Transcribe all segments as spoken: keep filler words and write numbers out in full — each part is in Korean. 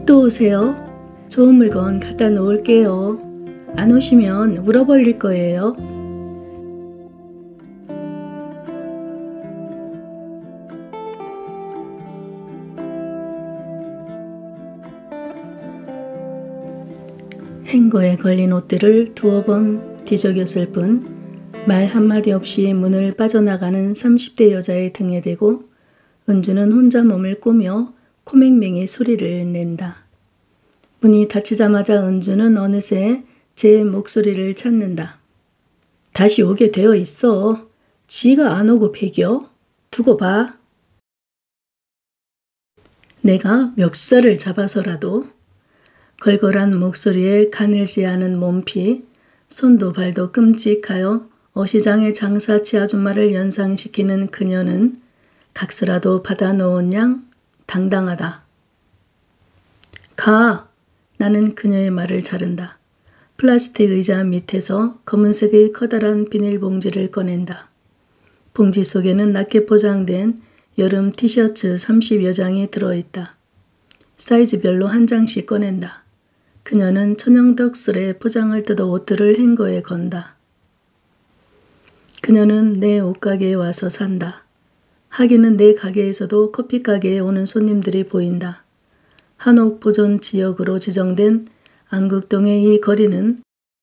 또 오세요. 좋은 물건 갖다 놓을게요. 안 오시면 울어버릴 거예요. 행거에 걸린 옷들을 두어 번 뒤적였을 뿐 말 한마디 없이 문을 빠져나가는 삼십 대 여자의 등에 대고 은주는 혼자 몸을 꼬며 코맹맹이 소리를 낸다. 문이 닫히자마자 은주는 어느새 제 목소리를 찾는다. 다시 오게 되어 있어. 지가 안 오고 배겨? 두고 봐. 내가 멱살을 잡아서라도 걸걸한 목소리에 가늘지 않은 몸피, 손도 발도 끔찍하여 어시장의 장사치 아줌마를 연상시키는 그녀는 각서라도 받아놓은 양 당당하다. 가! 나는 그녀의 말을 자른다. 플라스틱 의자 밑에서 검은색의 커다란 비닐봉지를 꺼낸다. 봉지 속에는 낮게 포장된 여름 티셔츠 삼십여 장이 들어있다. 사이즈별로 한 장씩 꺼낸다. 그녀는 천연덕스레 포장을 뜯어 옷들을 행거에 건다. 그녀는 내 옷가게에 와서 산다. 하기는 내 가게에서도 커피가게에 오는 손님들이 보인다. 한옥 보존 지역으로 지정된 안국동의 이 거리는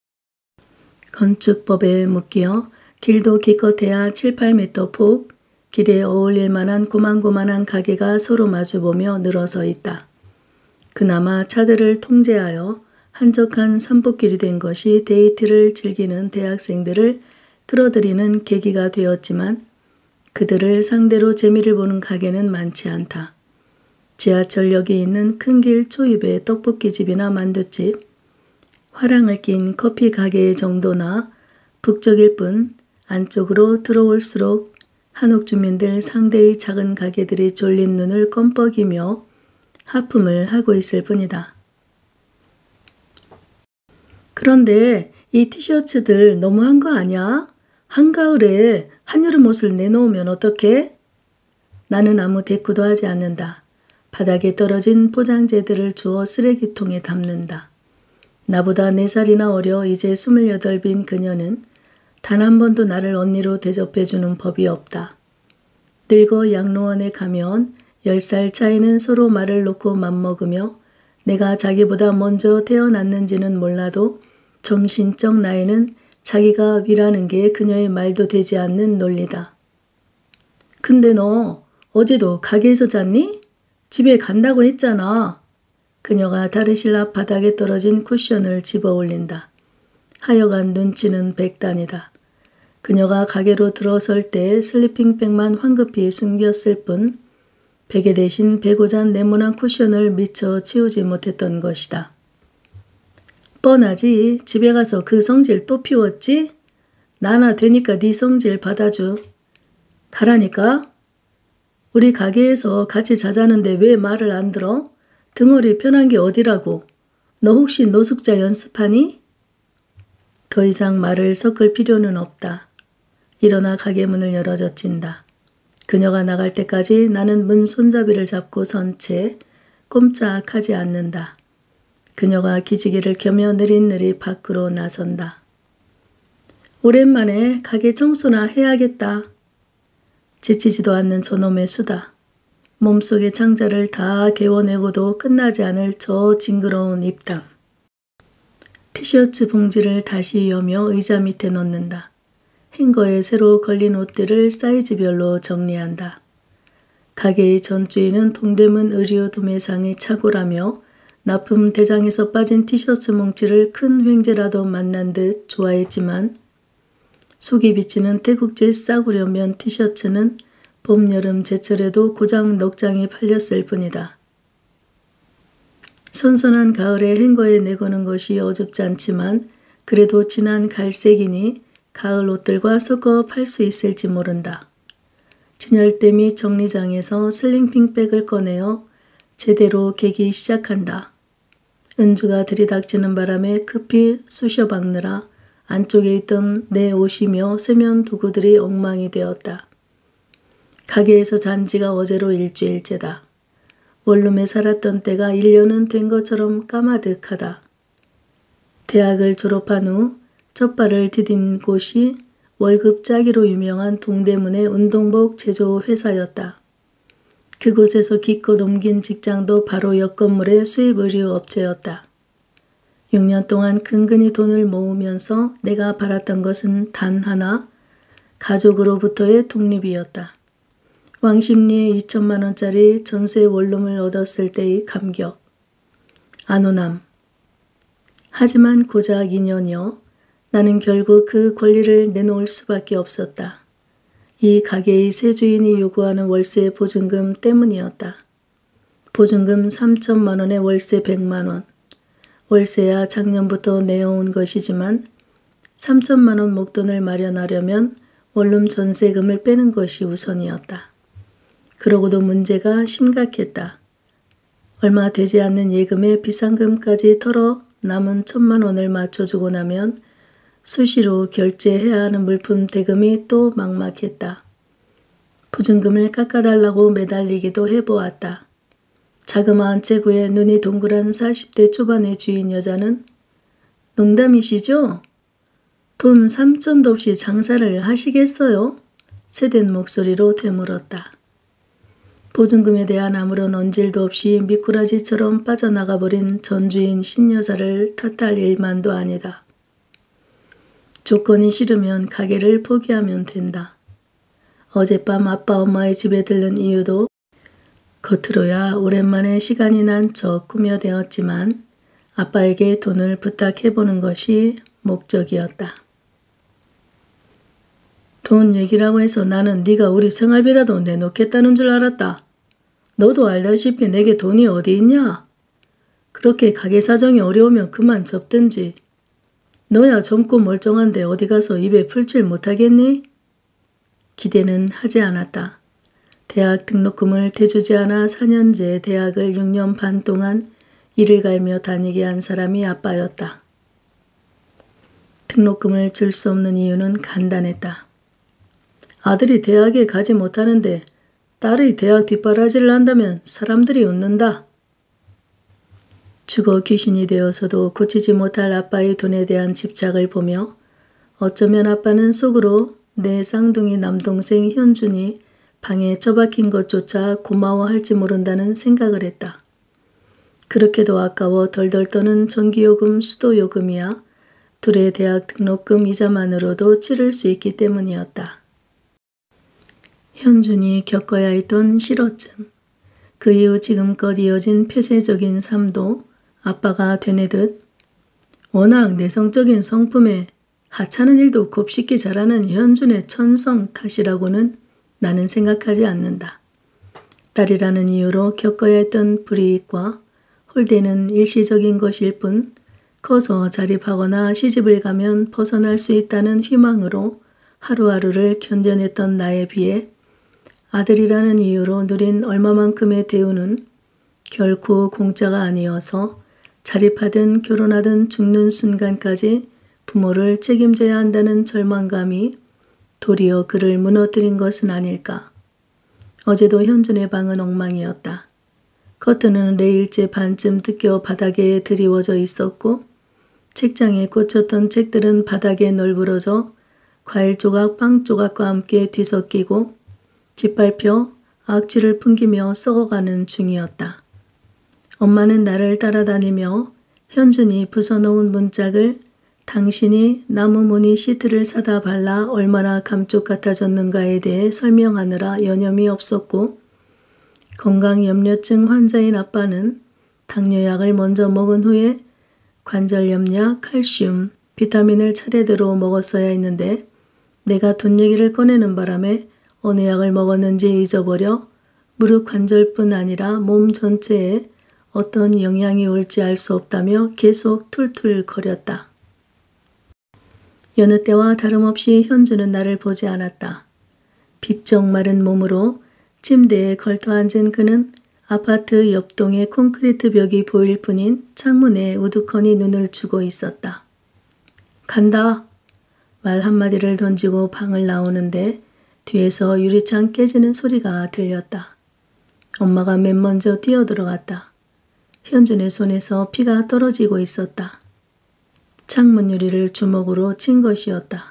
건축법에 묶여 길도 기껏해야 칠, 팔 미터 폭, 길에 어울릴 만한 고만고만한 가게가 서로 마주보며 늘어서 있다. 그나마 차들을 통제하여 한적한 산복길이 된 것이 데이트를 즐기는 대학생들을 끌어들이는 계기가 되었지만 그들을 상대로 재미를 보는 가게는 많지 않다. 지하철역이 있는 큰 길 초입의 떡볶이집이나 만두집, 화랑을 낀 커피 가게 정도나 북적일 뿐 안쪽으로 들어올수록 한옥 주민들 상대의 작은 가게들이 졸린 눈을 껌뻑이며 하품을 하고 있을 뿐이다. 그런데 이 티셔츠들 너무한 거 아니야? 한가을에 한여름 옷을 내놓으면 어떡해? 나는 아무 대꾸도 하지 않는다. 바닥에 떨어진 포장재들을 주워 쓰레기통에 담는다. 나보다 네 살이나 어려 이제 스물여덟인 그녀는 단 한 번도 나를 언니로 대접해주는 법이 없다. 늙어 양로원에 가면 열 살 차이는 서로 말을 놓고 맘먹으며 내가 자기보다 먼저 태어났는지는 몰라도 정신적 나이는 자기가 위라는 게 그녀의 말도 되지 않는 논리다. 근데 너 어제도 가게에서 잤니? 집에 간다고 했잖아. 그녀가 다르실 앞 바닥에 떨어진 쿠션을 집어 올린다. 하여간 눈치는 백단이다. 그녀가 가게로 들어설 때 슬리핑백만 황급히 숨겼을 뿐 베개 대신 베고잔 네모난 쿠션을 미처 치우지 못했던 것이다. 뻔하지. 집에 가서 그 성질 또 피웠지? 나나 되니까 네 성질 받아줘. 가라니까. 우리 가게에서 같이 자자는데 왜 말을 안 들어? 등허리 편한 게 어디라고. 너 혹시 노숙자 연습하니? 더 이상 말을 섞을 필요는 없다. 일어나 가게 문을 열어 젖힌다. 그녀가 나갈 때까지 나는 문 손잡이를 잡고 선 채 꼼짝하지 않는다. 그녀가 기지개를 켜며 느릿느릿 밖으로 나선다. 오랜만에 가게 청소나 해야겠다. 지치지도 않는 저놈의 수다. 몸속의 창자를 다 개워내고도 끝나지 않을 저 징그러운 입담. 티셔츠 봉지를 다시 여며 의자 밑에 넣는다. 행거에 새로 걸린 옷들을 사이즈별로 정리한다. 가게의 전주인은 동대문 의류 도매상의 착오라며 납품 대장에서 빠진 티셔츠 뭉치를 큰 횡재라도 만난 듯 좋아했지만 속이 비치는 태국제 싸구려 면 티셔츠는 봄, 여름, 제철에도 고작 넉 장이 팔렸을 뿐이다. 선선한 가을에 행거에 내거는 것이 어줍지 않지만 그래도 진한 갈색이니 가을 옷들과 섞어 팔 수 있을지 모른다. 진열대 및 정리장에서 슬링핑백을 꺼내어 제대로 개기 시작한다. 은주가 들이닥치는 바람에 급히 쑤셔 박느라 안쪽에 있던 내 옷이며 세면 도구들이 엉망이 되었다. 가게에서 잔 지가 어제로 일주일째다. 원룸에 살았던 때가 일 년은 된 것처럼 까마득하다. 대학을 졸업한 후 첫 발을 디딘 곳이 월급 짜기로 유명한 동대문의 운동복 제조 회사였다. 그곳에서 기껏 옮긴 직장도 바로 옆 건물의 수입의류 업체였다. 육 년 동안 근근히 돈을 모으면서 내가 바랐던 것은 단 하나, 가족으로부터의 독립이었다. 왕십리에 이천만 원짜리 전세 원룸을 얻었을 때의 감격, 안온함. 하지만 고작 이 년여 나는 결국 그 권리를 내놓을 수밖에 없었다. 이 가게의 새 주인이 요구하는 월세 보증금 때문이었다. 보증금 삼천만 원에 월세 백만 원. 월세야 작년부터 내어온 것이지만 삼천만 원 목돈을 마련하려면 원룸 전세금을 빼는 것이 우선이었다. 그러고도 문제가 심각했다. 얼마 되지 않는 예금에 비상금까지 털어 남은 천만 원을 맞춰주고 나면 수시로 결제해야 하는 물품 대금이 또 막막했다. 보증금을 깎아달라고 매달리기도 해보았다. 자그마한 체구에 눈이 동그란 사십 대 초반의 주인 여자는 농담이시죠? 돈 삼천도 없이 장사를 하시겠어요? 세댄 목소리로 되물었다. 보증금에 대한 아무런 언질도 없이 미꾸라지처럼 빠져나가버린 전주인 신여사를 탓할 일만도 아니다. 조건이 싫으면 가게를 포기하면 된다. 어젯밤 아빠 엄마의 집에 들른 이유도 겉으로야 오랜만에 시간이 난 척 꾸며대었지만 아빠에게 돈을 부탁해보는 것이 목적이었다. 돈 얘기라고 해서 나는 네가 우리 생활비라도 내놓겠다는 줄 알았다. 너도 알다시피 내게 돈이 어디 있냐? 그렇게 가게 사정이 어려우면 그만 접든지. 너야 젊고 멀쩡한데 어디 가서 입에 풀칠 못하겠니? 기대는 하지 않았다. 대학 등록금을 대주지 않아 사 년째 대학을 육 년 반 동안 이를 갈며 다니게 한 사람이 아빠였다. 등록금을 줄 수 없는 이유는 간단했다. 아들이 대학에 가지 못하는데 딸이 대학 뒷바라지를 한다면 사람들이 웃는다. 죽어 귀신이 되어서도 고치지 못할 아빠의 돈에 대한 집착을 보며 어쩌면 아빠는 속으로 내 쌍둥이 남동생 현준이 방에 처박힌 것조차 고마워할지 모른다는 생각을 했다. 그렇게도 아까워 덜덜 떠는 전기요금, 수도요금이야 둘의 대학 등록금 이자만으로도 치를 수 있기 때문이었다. 현준이 겪어야 했던 실어증, 그 이후 지금껏 이어진 폐쇄적인 삶도 아빠가 되뇌듯 워낙 내성적인 성품에 하찮은 일도 곱씹기 잘하는 현준의 천성 탓이라고는 나는 생각하지 않는다. 딸이라는 이유로 겪어야 했던 불이익과 홀대는 일시적인 것일 뿐 커서 자립하거나 시집을 가면 벗어날 수 있다는 희망으로 하루하루를 견뎌냈던 나에 비해 아들이라는 이유로 누린 얼마만큼의 대우는 결코 공짜가 아니어서 자립하든 결혼하든 죽는 순간까지 부모를 책임져야 한다는 절망감이 도리어 그를 무너뜨린 것은 아닐까. 어제도 현준의 방은 엉망이었다. 커튼은 레일째 반쯤 뜯겨 바닥에 드리워져 있었고 책장에 꽂혔던 책들은 바닥에 널브러져 과일 조각, 빵 조각과 함께 뒤섞이고 짓밟혀 악취를 풍기며 썩어가는 중이었다. 엄마는 나를 따라다니며 현준이 부숴놓은 문짝을 당신이 나무 무늬 시트를 사다 발라 얼마나 감쪽 같아졌는가에 대해 설명하느라 여념이 없었고 건강염려증 환자인 아빠는 당뇨약을 먼저 먹은 후에 관절염약, 칼슘, 비타민을 차례대로 먹었어야 했는데 내가 돈 얘기를 꺼내는 바람에 어느 약을 먹었는지 잊어버려 무릎 관절뿐 아니라 몸 전체에 어떤 영향이 올지 알 수 없다며 계속 툴툴거렸다. 여느 때와 다름없이 현주는 나를 보지 않았다. 비쩍 마른 몸으로 침대에 걸터앉은 그는 아파트 옆동의 콘크리트 벽이 보일 뿐인 창문에 우두커니 눈을 주고 있었다. 간다. 말 한마디를 던지고 방을 나오는데 뒤에서 유리창 깨지는 소리가 들렸다. 엄마가 맨 먼저 뛰어들어갔다. 현준의 손에서 피가 떨어지고 있었다. 창문 유리를 주먹으로 친 것이었다.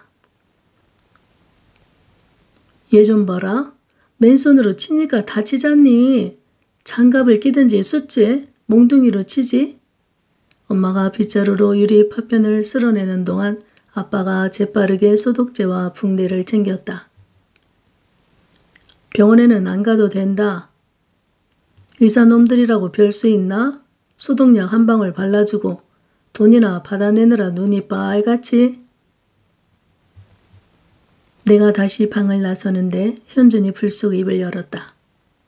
얘 좀 봐라. 맨손으로 치니까 다치잖니. 장갑을 끼든지 숫지 몽둥이로 치지. 엄마가 빗자루로 유리 파편을 쓸어내는 동안 아빠가 재빠르게 소독제와 붕대를 챙겼다. 병원에는 안 가도 된다. 의사놈들이라고 별 수 있나? 소독약 한 방울 발라주고 돈이나 받아내느라 눈이 빨갛지? 내가 다시 방을 나서는데 현준이 불쑥 입을 열었다.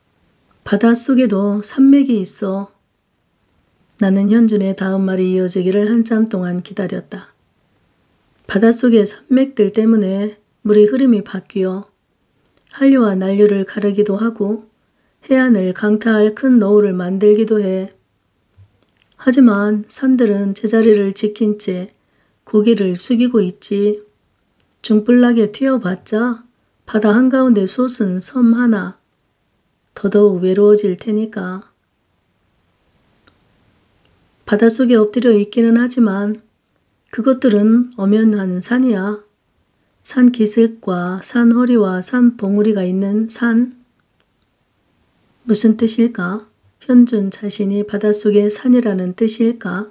바닷속에도 산맥이 있어. 나는 현준의 다음 말이 이어지기를 한참 동안 기다렸다. 바닷속의 산맥들 때문에 물의 흐름이 바뀌어 한류와 난류를 가르기도 하고 해안을 강타할 큰 너울을 만들기도 해. 하지만 산들은 제자리를 지킨 채 고개를 숙이고 있지. 중불나게 튀어봤자 바다 한가운데 솟은 섬 하나. 더더욱 외로워질 테니까. 바닷속에 엎드려 있기는 하지만 그것들은 엄연한 산이야. 산 기슭과 산 허리와 산 봉우리가 있는 산. 무슨 뜻일까? 현준 자신이 바닷속의 산이라는 뜻일까?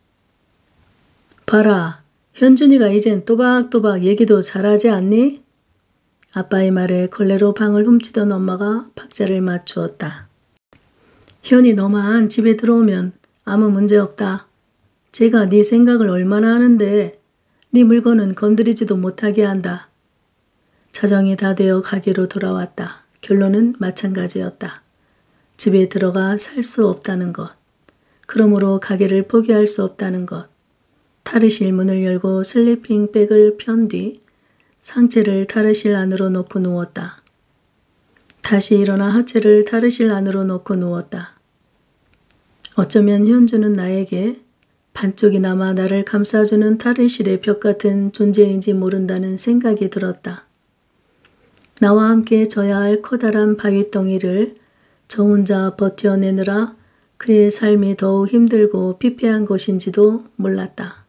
봐라. 현준이가 이젠 또박또박 얘기도 잘하지 않니? 아빠의 말에 걸레로 방을 훔치던 엄마가 박자를 맞추었다. 현이 너만 집에 들어오면 아무 문제 없다. 제가 네 생각을 얼마나 하는데 네 물건은 건드리지도 못하게 한다. 자정이 다 되어 가게로 돌아왔다. 결론은 마찬가지였다. 집에 들어가 살 수 없다는 것. 그러므로 가게를 포기할 수 없다는 것. 탈의실 문을 열고 슬리핑 백을 편 뒤 상체를 탈의실 안으로 놓고 누웠다. 다시 일어나 하체를 탈의실 안으로 놓고 누웠다. 어쩌면 현주는 나에게 반쪽이나마 나를 감싸주는 탈의실의 벽 같은 존재인지 모른다는 생각이 들었다. 나와 함께 져야 할 커다란 바위덩이를 저 혼자 버텨내느라 그의 삶이 더욱 힘들고 피폐한 것인지도 몰랐다.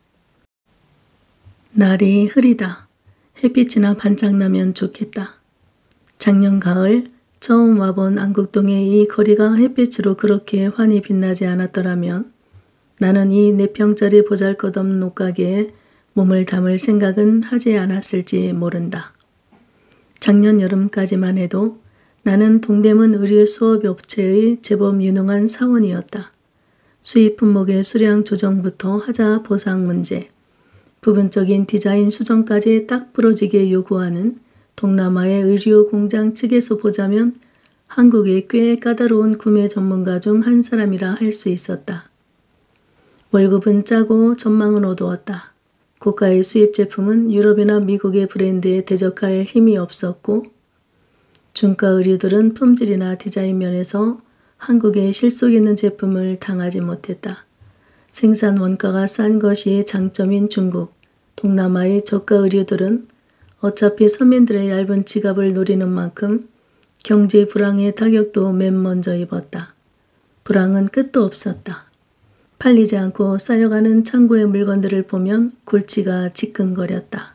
날이 흐리다. 햇빛이나 반짝나면 좋겠다. 작년 가을 처음 와본 안국동의 이 거리가 햇빛으로 그렇게 환히 빛나지 않았더라면 나는 이 네 평짜리 보잘것없는 옷가게에 몸을 담을 생각은 하지 않았을지 모른다. 작년 여름까지만 해도 나는 동대문 의류 수업업체의 제법 유능한 사원이었다. 수입 품목의 수량 조정부터 하자 보상 문제, 부분적인 디자인 수정까지 딱 부러지게 요구하는 동남아의 의류 공장 측에서 보자면 한국의 꽤 까다로운 구매 전문가 중 한 사람이라 할 수 있었다. 월급은 짜고 전망은 어두웠다. 고가의 수입 제품은 유럽이나 미국의 브랜드에 대적할 힘이 없었고 중가 의류들은 품질이나 디자인 면에서 한국의 실속 있는 제품을 당하지 못했다. 생산 원가가 싼 것이 장점인 중국, 동남아의 저가 의류들은 어차피 서민들의 얇은 지갑을 노리는 만큼 경제 불황의 타격도 맨 먼저 입었다. 불황은 끝도 없었다. 팔리지 않고 쌓여가는 창고의 물건들을 보면 골치가 지끈거렸다.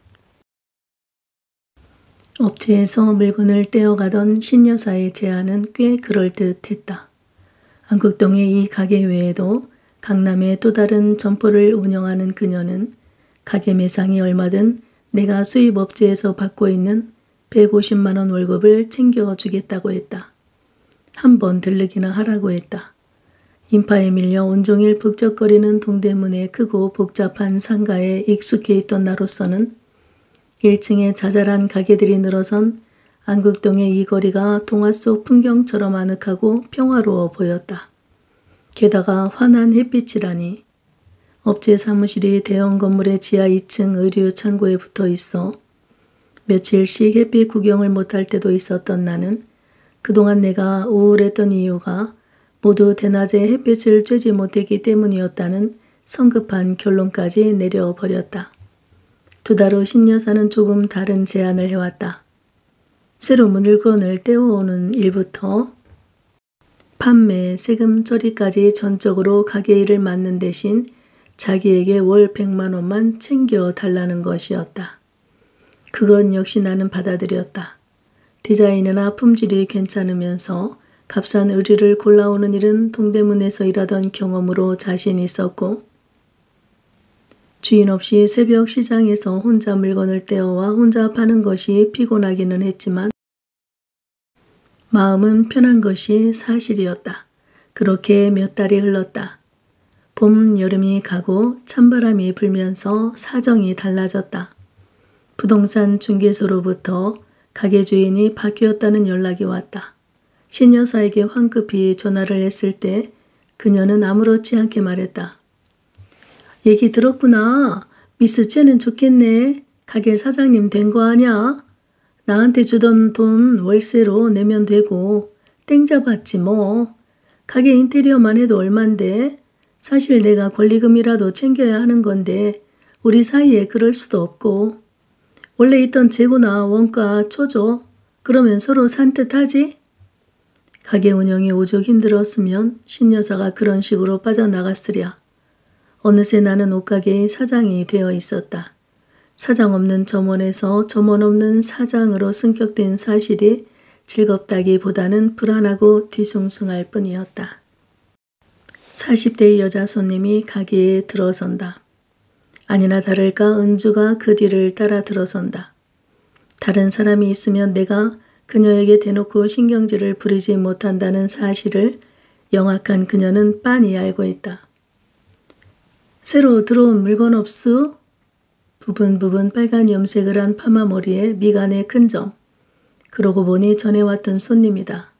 업체에서 물건을 떼어가던 신여사의 제안은 꽤 그럴듯했다. 안국동의 이 가게 외에도 강남의 또 다른 점포를 운영하는 그녀는 가게 매상이 얼마든 내가 수입업체에서 받고 있는 백오십만 원 월급을 챙겨주겠다고 했다. 한번 들르기나 하라고 했다. 인파에 밀려 온종일 북적거리는 동대문의 크고 복잡한 상가에 익숙해 있던 나로서는 일 층에 자잘한 가게들이 늘어선 안국동의 이 거리가 동화 속 풍경처럼 아늑하고 평화로워 보였다. 게다가 환한 햇빛이라니. 업체 사무실이 대형 건물의 지하 이 층 의류 창고에 붙어 있어 며칠씩 햇빛 구경을 못할 때도 있었던 나는 그동안 내가 우울했던 이유가 모두 대낮에 햇빛을 쬐지 못했기 때문이었다는 성급한 결론까지 내려버렸다. 두 달 후 신여사는 조금 다른 제안을 해왔다. 새로 물건을 떼어오는 일부터 판매, 세금 처리까지 전적으로 가게 일을 맡는 대신 자기에게 월 백만 원만 챙겨 달라는 것이었다. 그건 역시 나는 받아들였다. 디자인이나 품질이 괜찮으면서 값싼 의류를 골라오는 일은 동대문에서 일하던 경험으로 자신 있었고, 주인 없이 새벽 시장에서 혼자 물건을 떼어와 혼자 파는 것이 피곤하기는 했지만 마음은 편한 것이 사실이었다. 그렇게 몇 달이 흘렀다. 봄, 여름이 가고 찬바람이 불면서 사정이 달라졌다. 부동산 중개소로부터 가게 주인이 바뀌었다는 연락이 왔다. 신여사에게 황급히 전화를 했을 때 그녀는 아무렇지 않게 말했다. 얘기 들었구나. 미스 쟤는 좋겠네. 가게 사장님 된 거 아냐? 나한테 주던 돈 월세로 내면 되고 땡 잡았지 뭐. 가게 인테리어만 해도 얼만데. 사실 내가 권리금이라도 챙겨야 하는 건데 우리 사이에 그럴 수도 없고. 원래 있던 재고나 원가 쳐줘. 그러면 서로 산뜻하지? 가게 운영이 오죽 힘들었으면 신여사가 그런 식으로 빠져나갔으랴. 어느새 나는 옷가게의 사장이 되어 있었다. 사장 없는 점원에서 점원 없는 사장으로 승격된 사실이 즐겁다기보다는 불안하고 뒤숭숭할 뿐이었다. 사십 대의 여자 손님이 가게에 들어선다. 아니나 다를까 은주가 그 뒤를 따라 들어선다. 다른 사람이 있으면 내가 그녀에게 대놓고 신경질을 부리지 못한다는 사실을 영악한 그녀는 빤히 알고 있다. 새로 들어온 물건 없수? 부분 부분 빨간 염색을 한 파마 머리에 미간에 큰 점. 그러고 보니 전에 왔던 손님이다.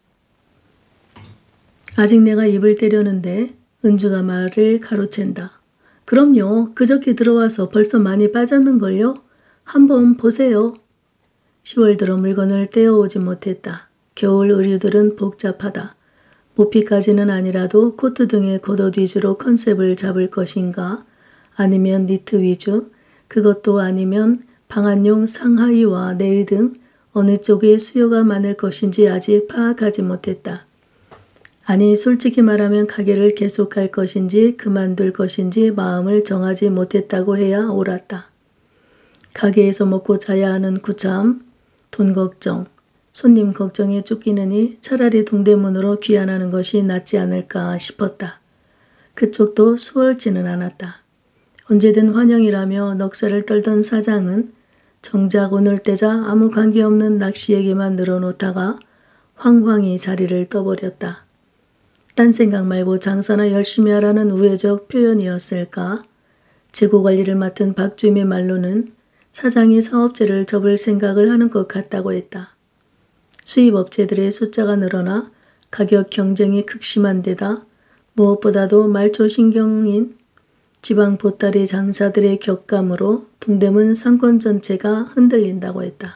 아직 내가 입을 떼려는데 은주가 말을 가로챈다. 그럼요. 그저께 들어와서 벌써 많이 빠졌는걸요? 한번 보세요. 시월 들어 물건을 떼어오지 못했다. 겨울 의류들은 복잡하다. 모피까지는 아니라도 코트 등의 겉옷 위주로 컨셉을 잡을 것인가? 아니면 니트 위주? 그것도 아니면 방한용 상하이와 네일 등 어느 쪽에 수요가 많을 것인지 아직 파악하지 못했다. 아니 솔직히 말하면 가게를 계속할 것인지 그만둘 것인지 마음을 정하지 못했다고 해야 옳았다. 가게에서 먹고 자야 하는 구참, 돈 걱정, 손님 걱정에 쫓기느니 차라리 동대문으로 귀환하는 것이 낫지 않을까 싶었다. 그쪽도 수월치는 않았다. 언제든 환영이라며 넋살을 떨던 사장은 정작 오늘때자 아무 관계없는 낚시 얘기만 늘어놓다가 황황히 자리를 떠버렸다. 딴 생각 말고 장사나 열심히 하라는 우회적 표현이었을까? 재고관리를 맡은 박주임의 말로는 사장이 사업체를 접을 생각을 하는 것 같다고 했다. 수입업체들의 숫자가 늘어나 가격 경쟁이 극심한 데다 무엇보다도 말초신경인 지방 보따리 장사들의 격감으로 동대문 상권 전체가 흔들린다고 했다.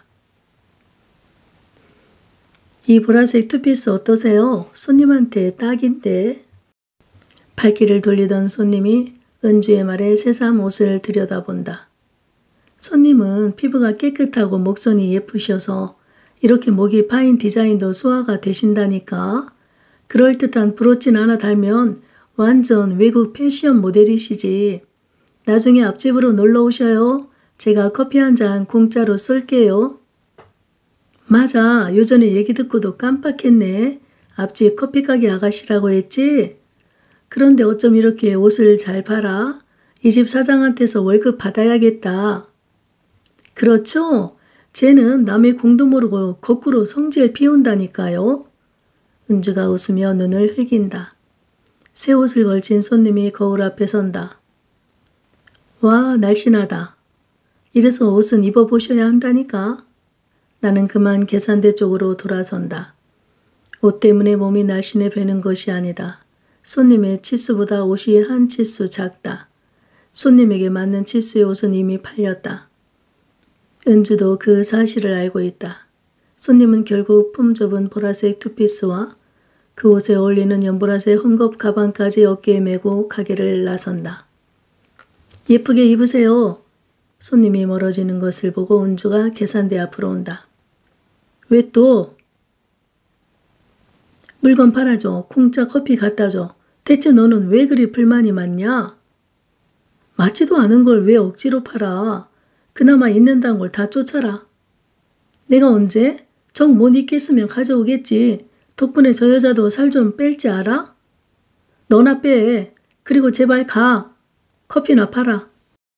이 보라색 투피스 어떠세요? 손님한테 딱인데. 발길을 돌리던 손님이 은주의 말에 새삼 옷을 들여다본다. 손님은 피부가 깨끗하고 목선이 예쁘셔서 이렇게 목이 파인 디자인도 소화가 되신다니까. 그럴듯한 브로치 하나 달면 완전 외국 패션 모델이시지. 나중에 앞집으로 놀러 오셔요. 제가 커피 한 잔 공짜로 쏠게요. 맞아. 요전에 얘기 듣고도 깜빡했네. 앞집 커피가게 아가씨라고 했지? 그런데 어쩜 이렇게 옷을 잘 팔아? 이 집 사장한테서 월급 받아야겠다. 그렇죠? 쟤는 남의 공도 모르고 거꾸로 성질 피운다니까요. 은주가 웃으며 눈을 흘긴다. 새 옷을 걸친 손님이 거울 앞에 선다. 와, 날씬하다. 이래서 옷은 입어보셔야 한다니까. 나는 그만 계산대 쪽으로 돌아선다. 옷 때문에 몸이 날씬해 배는 것이 아니다. 손님의 치수보다 옷이 한 치수 작다. 손님에게 맞는 치수의 옷은 이미 팔렸다. 은주도 그 사실을 알고 있다. 손님은 결국 품 좁은 보라색 투피스와 그 옷에 어울리는 연보라색 헝겊 가방까지 어깨에 메고 가게를 나선다. 예쁘게 입으세요. 손님이 멀어지는 것을 보고 은주가 계산대 앞으로 온다. 왜 또? 물건 팔아줘. 공짜 커피 갖다 줘. 대체 너는 왜 그리 불만이 많냐? 맞지도 않은 걸 왜 억지로 팔아? 그나마 있는다는 걸 다 쫓아라. 내가 언제? 정 못 있겠으면 가져오겠지. 덕분에 저 여자도 살 좀 뺄지 알아? 너나 빼. 그리고 제발 가. 커피나 팔아.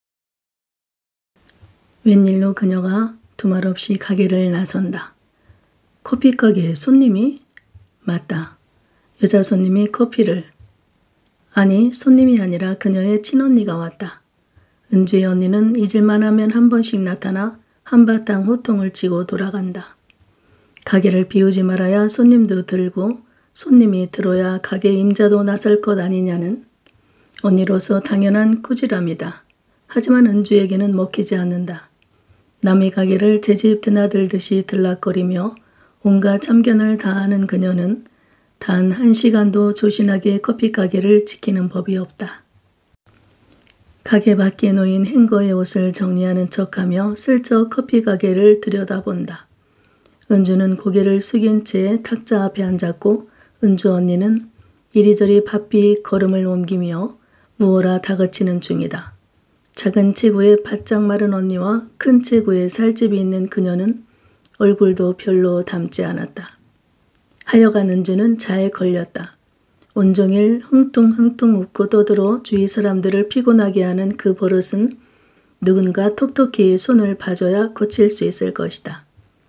웬일로 그녀가 두말 없이 가게를 나선다. 커피 가게에 손님이? 맞다. 여자 손님이 커피를. 아니, 손님이 아니라 그녀의 친언니가 왔다. 은주의 언니는 잊을만 하면 한 번씩 나타나 한바탕 호통을 치고 돌아간다. 가게를 비우지 말아야 손님도 들고 손님이 들어야 가게 임자도 나설 것 아니냐는 언니로서 당연한 꾸지람이다. 하지만 은주에게는 먹히지 않는다. 남의 가게를 제집 드나들듯이 들락거리며 온갖 참견을 다하는 그녀는 단 한 시간도 조신하게 커피 가게를 지키는 법이 없다. 가게 밖에 놓인 행거의 옷을 정리하는 척하며 슬쩍 커피 가게를 들여다본다. 은주는 고개를 숙인 채 탁자 앞에 앉았고 은주 언니는 이리저리 바삐 걸음을 옮기며 무어라 다그치는 중이다. 작은 체구에 바짝 마른 언니와 큰 체구에 살집이 있는 그녀는 얼굴도 별로 닮지 않았다. 하여간 은주는 잘 걸렸다. 온종일 흥뚱흥뚱 웃고 떠들어 주위 사람들을 피곤하게 하는 그 버릇은 누군가 톡톡히 손을 봐줘야 고칠 수 있을 것이다.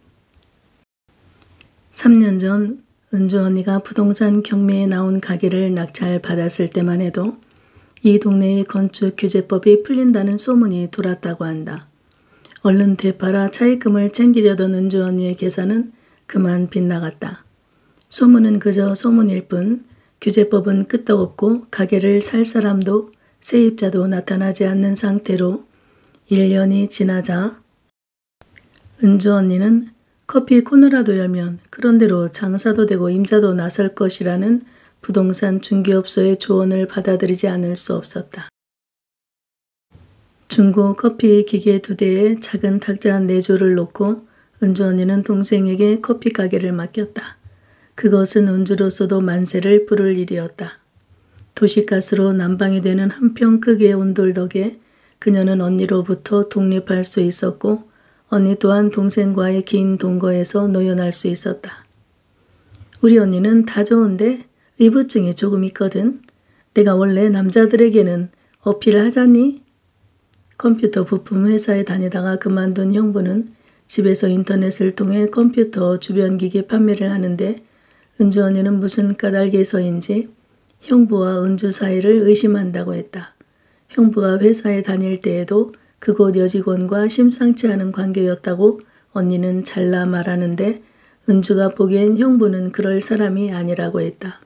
삼 년 전 은주 언니가 부동산 경매에 나온 가게를 낙찰받았을 때만 해도 이 동네의 건축 규제법이 풀린다는 소문이 돌았다고 한다. 얼른 되팔아 차입금을 챙기려던 은주 언니의 계산은 그만 빗나갔다. 소문은 그저 소문일 뿐 규제법은 끄떡없고 가게를 살 사람도 세입자도 나타나지 않는 상태로 일 년이 지나자 은주 언니는 커피 코너라도 열면 그런대로 장사도 되고 임자도 나설 것이라는 부동산 중개업소의 조언을 받아들이지 않을 수 없었다. 중고 커피 기계 두 대에 작은 탁자 네 조를 놓고 은주 언니는 동생에게 커피 가게를 맡겼다. 그것은 은주로서도 만세를 부를 일이었다. 도시가스로 난방이 되는 한평 크기의 온돌 덕에 그녀는 언니로부터 독립할 수 있었고 언니 또한 동생과의 긴 동거에서 노연할 수 있었다. 우리 언니는 다 좋은데 의부증이 조금 있거든. 내가 원래 남자들에게는 어필을 하잖니? 컴퓨터 부품 회사에 다니다가 그만둔 형부는 집에서 인터넷을 통해 컴퓨터 주변 기기 판매를 하는데 은주 언니는 무슨 까닭에서인지 형부와 은주 사이를 의심한다고 했다. 형부가 회사에 다닐 때에도 그곳 여직원과 심상치 않은 관계였다고 언니는 잘라 말하는데 은주가 보기엔 형부는 그럴 사람이 아니라고 했다.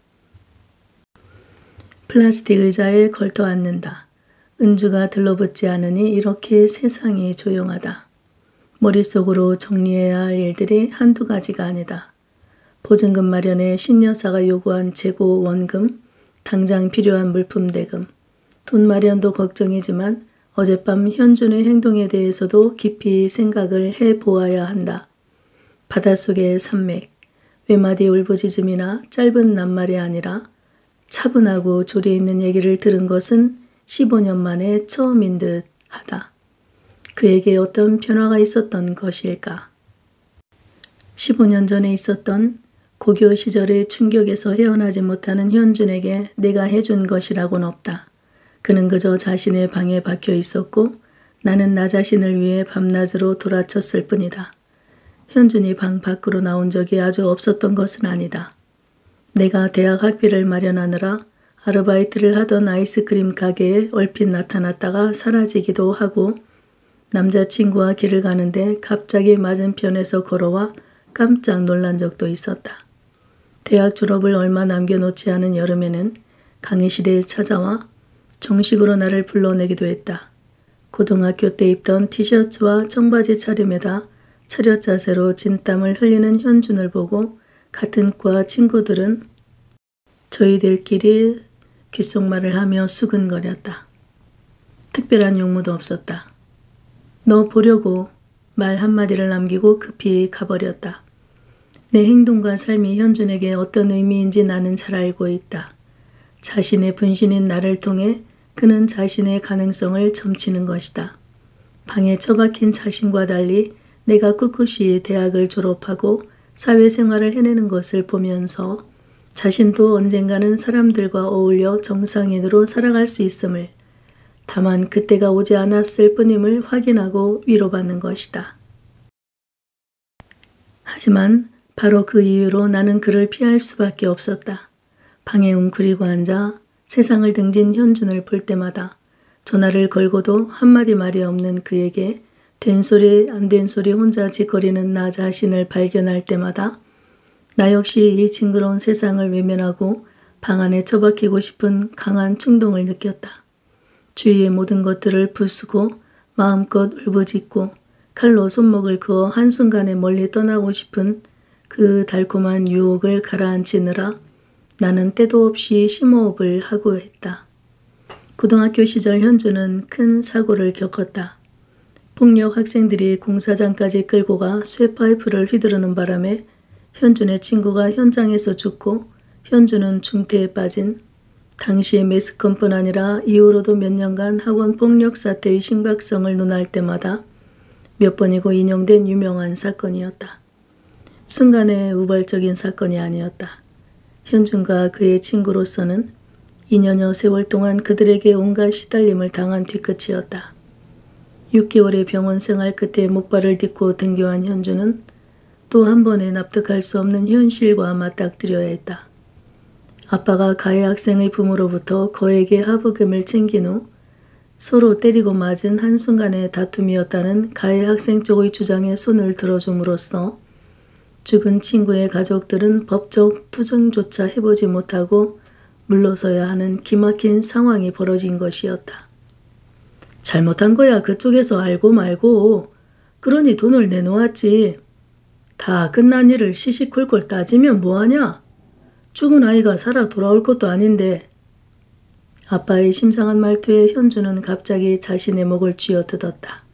플라스틱 의자에 걸터 앉는다. 은주가 들러붙지 않으니 이렇게 세상이 조용하다. 머릿속으로 정리해야 할 일들이 한두 가지가 아니다. 보증금 마련에 신여사가 요구한 재고 원금, 당장 필요한 물품 대금, 돈 마련도 걱정이지만 어젯밤 현준의 행동에 대해서도 깊이 생각을 해보아야 한다. 바닷속의 산맥, 외마디 울부짖음이나 짧은 낱말이 아니라 차분하고 조리 있는 얘기를 들은 것은 십오 년 만에 처음인 듯 하다. 그에게 어떤 변화가 있었던 것일까? 십오 년 전에 있었던 고교 시절의 충격에서 헤어나지 못하는 현준에게 내가 해준 것이라고는 없다. 그는 그저 자신의 방에 박혀 있었고 나는 나 자신을 위해 밤낮으로 돌아쳤을 뿐이다. 현준이 방 밖으로 나온 적이 아주 없었던 것은 아니다. 내가 대학 학비를 마련하느라 아르바이트를 하던 아이스크림 가게에 얼핏 나타났다가 사라지기도 하고 남자친구와 길을 가는데 갑자기 맞은편에서 걸어와 깜짝 놀란 적도 있었다. 대학 졸업을 얼마 남겨놓지 않은 여름에는 강의실에 찾아와 정식으로 나를 불러내기도 했다. 고등학교 때 입던 티셔츠와 청바지 차림에다 차렷 자세로 진땀을 흘리는 현준을 보고 같은 과 친구들은 저희들끼리 귓속말을 하며 수근거렸다. 특별한 용무도 없었다. 너 보려고 말 한마디를 남기고 급히 가버렸다. 내 행동과 삶이 현준에게 어떤 의미인지 나는 잘 알고 있다. 자신의 분신인 나를 통해 그는 자신의 가능성을 점치는 것이다. 방에 처박힌 자신과 달리 내가 꿋꿋이 대학을 졸업하고 사회생활을 해내는 것을 보면서 자신도 언젠가는 사람들과 어울려 정상인으로 살아갈 수 있음을, 다만 그때가 오지 않았을 뿐임을 확인하고 위로받는 것이다. 하지만 바로 그 이유로 나는 그를 피할 수밖에 없었다. 방에 웅크리고 앉아 세상을 등진 현준을 볼 때마다 전화를 걸고도 한마디 말이 없는 그에게 된소리 안 된소리 혼자 짓거리는 나 자신을 발견할 때마다 나 역시 이 징그러운 세상을 외면하고 방 안에 처박히고 싶은 강한 충동을 느꼈다. 주위의 모든 것들을 부수고 마음껏 울부짖고 칼로 손목을 그어 한순간에 멀리 떠나고 싶은 그 달콤한 유혹을 가라앉히느라 나는 때도 없이 심호흡을 하고 했다. 고등학교 시절 현주는 큰 사고를 겪었다. 폭력 학생들이 공사장까지 끌고 가 쇠파이프를 휘두르는 바람에 현준의 친구가 현장에서 죽고 현주는 중태에 빠진, 당시의 매스컴뿐 아니라 이후로도 몇 년간 학원 폭력 사태의 심각성을 논할 때마다 몇 번이고 인용된 유명한 사건이었다. 순간의 우발적인 사건이 아니었다. 현준과 그의 친구로서는 이 년여 세월 동안 그들에게 온갖 시달림을 당한 뒤끝이었다. 육 개월의 병원 생활 끝에 목발을 딛고 등교한 현준은 또 한 번에 납득할 수 없는 현실과 맞닥뜨려야 했다. 아빠가 가해 학생의 부모로부터 거액의 하부금을 챙긴 후 서로 때리고 맞은 한순간의 다툼이었다는 가해 학생 쪽의 주장에 손을 들어줌으로써 죽은 친구의 가족들은 법적 투쟁조차 해보지 못하고 물러서야 하는 기막힌 상황이 벌어진 것이었다. 잘못한 거야 그쪽에서 알고 말고. 그러니 돈을 내놓았지. 다 끝난 일을 시시콜콜 따지면 뭐하냐. 죽은 아이가 살아 돌아올 것도 아닌데. 아빠의 심상한 말투에 현주는 갑자기 자신의 목을 쥐어뜯었다.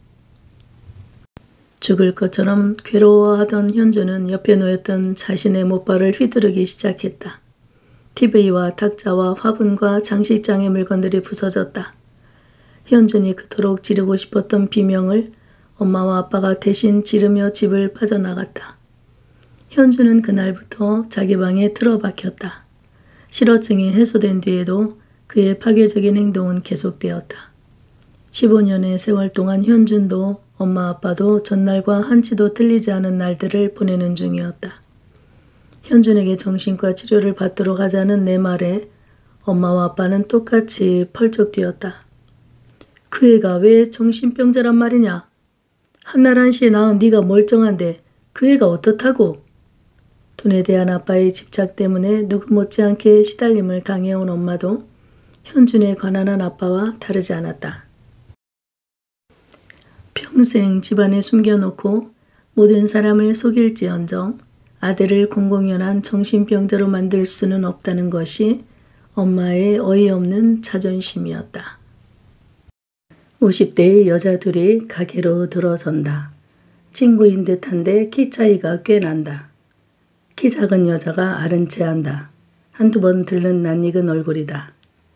죽을 것처럼 괴로워하던 현주는 옆에 놓였던 자신의 목발을 휘두르기 시작했다. 티비와 탁자와 화분과 장식장의 물건들이 부서졌다. 현준이 그토록 지르고 싶었던 비명을 엄마와 아빠가 대신 지르며 집을 빠져나갔다. 현주는 그날부터 자기 방에 틀어박혔다. 실어증이 해소된 뒤에도 그의 파괴적인 행동은 계속되었다. 십오 년의 세월 동안 현준도 엄마 아빠도 전날과 한치도 틀리지 않은 날들을 보내는 중이었다. 현준에게 정신과 치료를 받도록 하자는 내 말에 엄마와 아빠는 똑같이 펄쩍 뛰었다. 그 애가 왜 정신병자란 말이냐? 한날 한시에 낳은 네가 멀쩡한데 그 애가 어떻다고? 돈에 대한 아빠의 집착 때문에 누구 못지않게 시달림을 당해온 엄마도 현준의 가난한 아빠와 다르지 않았다. 평생 집안에 숨겨놓고 모든 사람을 속일지언정 아들을 공공연한 정신병자로 만들 수는 없다는 것이 엄마의 어이없는 자존심이었다. 오십 대의 여자 둘이 가게로 들어선다. 친구인 듯한데 키 차이가 꽤 난다. 키 작은 여자가 아른 체 한다. 한두 번 들른 낯익은 얼굴이다.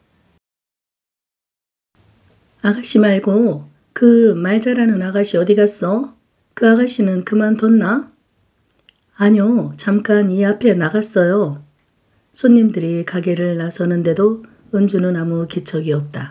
아가씨 말고 그 말 잘하는 아가씨 어디 갔어? 그 아가씨는 그만뒀나? 아니요, 잠깐 이 앞에 나갔어요. 손님들이 가게를 나서는데도 은주는 아무 기척이 없다.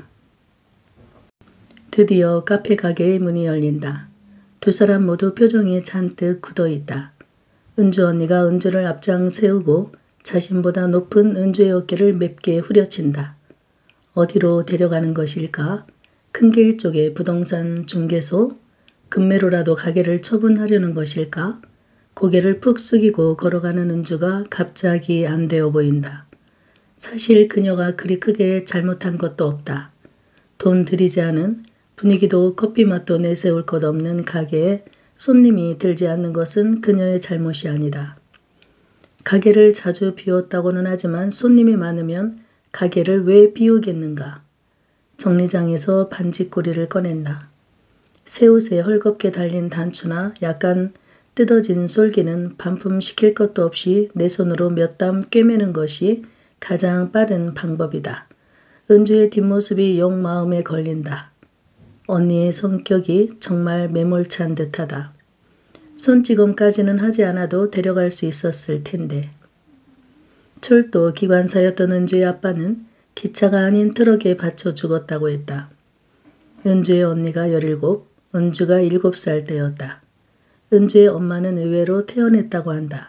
드디어 카페 가게의 문이 열린다. 두 사람 모두 표정이 잔뜩 굳어있다. 은주 언니가 은주를 앞장 세우고 자신보다 높은 은주의 어깨를 맵게 후려친다. 어디로 데려가는 것일까? 큰 길 쪽의 부동산 중개소? 금매로라도 가게를 처분하려는 것일까? 고개를 푹 숙이고 걸어가는 은주가 갑자기 안 되어 보인다. 사실 그녀가 그리 크게 잘못한 것도 없다. 돈 들이지 않은 분위기도 커피 맛도 내세울 것 없는 가게에 손님이 들지 않는 것은 그녀의 잘못이 아니다. 가게를 자주 비웠다고는 하지만 손님이 많으면 가게를 왜 비우겠는가? 정리장에서 반지꼬리를 꺼낸다. 새 옷에 헐겁게 달린 단추나 약간 뜯어진 솔기는 반품시킬 것도 없이 내 손으로 몇 담 꿰매는 것이 가장 빠른 방법이다. 은주의 뒷모습이 영 마음에 걸린다. 언니의 성격이 정말 매몰찬 듯하다. 손찌검까지는 하지 않아도 데려갈 수 있었을 텐데. 철도 기관사였던 은주의 아빠는 기차가 아닌 트럭에 받쳐 죽었다고 했다. 은주의 언니가 열일곱, 은주가 일곱 살 때였다. 은주의 엄마는 의외로 태어냈다고 한다.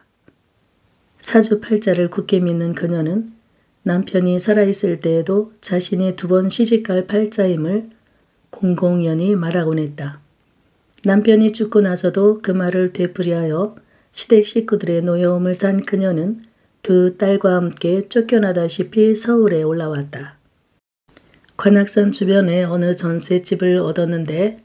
사주팔자를 굳게 믿는 그녀는 남편이 살아있을 때에도 자신이 두 번 시집갈 팔자임을 공공연히 말하곤 했다. 남편이 죽고 나서도 그 말을 되풀이하여 시댁 식구들의 노여움을 산 그녀는 두 딸과 함께 쫓겨나다시피 서울에 올라왔다. 관악산 주변에 어느 전셋집을 얻었는데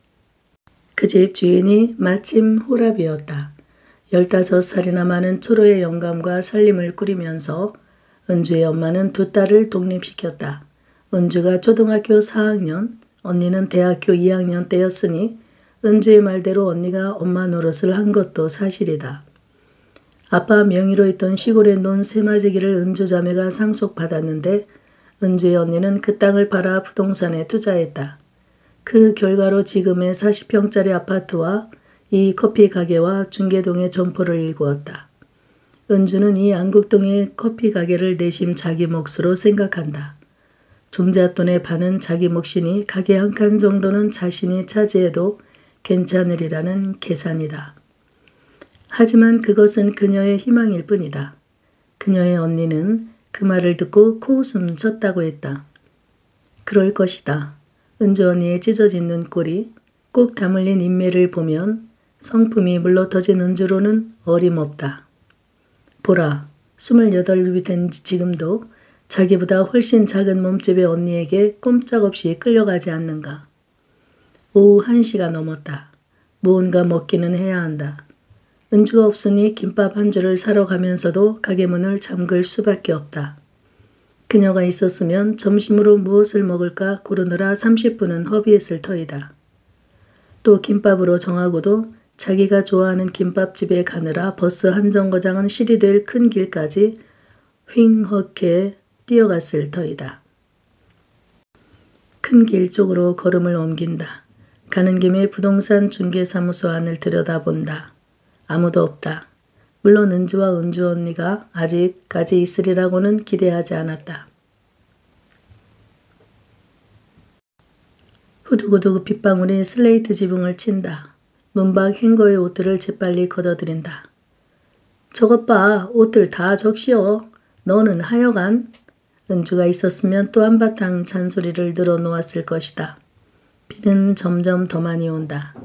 그 집 주인이 마침 호랍이었다. 열다섯 살이나 많은 초로의 영감과 살림을 꾸리면서 은주의 엄마는 두 딸을 독립시켰다. 은주가 초등학교 사 학년, 언니는 대학교 이 학년 때였으니 은주의 말대로 언니가 엄마 노릇을 한 것도 사실이다. 아빠 명의로 있던 시골의 논 세마지기를 은주 자매가 상속받았는데 은주의 언니는 그 땅을 팔아 부동산에 투자했다. 그 결과로 지금의 사십 평짜리 아파트와 이 커피 가게와 중계동의 점포를 일구었다. 은주는 이 안국동의 커피 가게를 내심 자기 몫으로 생각한다. 종잣돈의 반은 자기 몫이니 가게 한 칸 정도는 자신이 차지해도 괜찮으리라는 계산이다. 하지만 그것은 그녀의 희망일 뿐이다. 그녀의 언니는 그 말을 듣고 코웃음 쳤다고 했다. 그럴 것이다. 은주 언니의 찢어진 눈꼬리, 꼭 다물린 인매를 보면 성품이 물러터진 은주로는 어림없다. 보라, 스물여덟이 된 지금도 자기보다 훨씬 작은 몸집의 언니에게 꼼짝없이 끌려가지 않는가. 오후 한 시가 넘었다. 무언가 먹기는 해야 한다. 은주가 없으니 김밥 한 줄을 사러 가면서도 가게 문을 잠글 수밖에 없다. 그녀가 있었으면 점심으로 무엇을 먹을까 고르느라 삼십 분은 허비했을 터이다. 또 김밥으로 정하고도 자기가 좋아하는 김밥집에 가느라 버스 한 정거장은 실이 될 큰 길까지 휑하게 뛰어갔을 터이다. 큰 길 쪽으로 걸음을 옮긴다. 가는 김에 부동산 중개사무소 안을 들여다본다. 아무도 없다. 물론 은주와 은주 언니가 아직까지 있으리라고는 기대하지 않았다. 후두구두 빗방울이 슬레이트 지붕을 친다. 문밖 행거의 옷들을 재빨리 걷어들인다. 저것 봐, 옷들 다 적시어. 너는 하여간. 은주가 있었으면 또 한바탕 잔소리를 늘어놓았을 것이다. 비는 점점 더 많이 온다.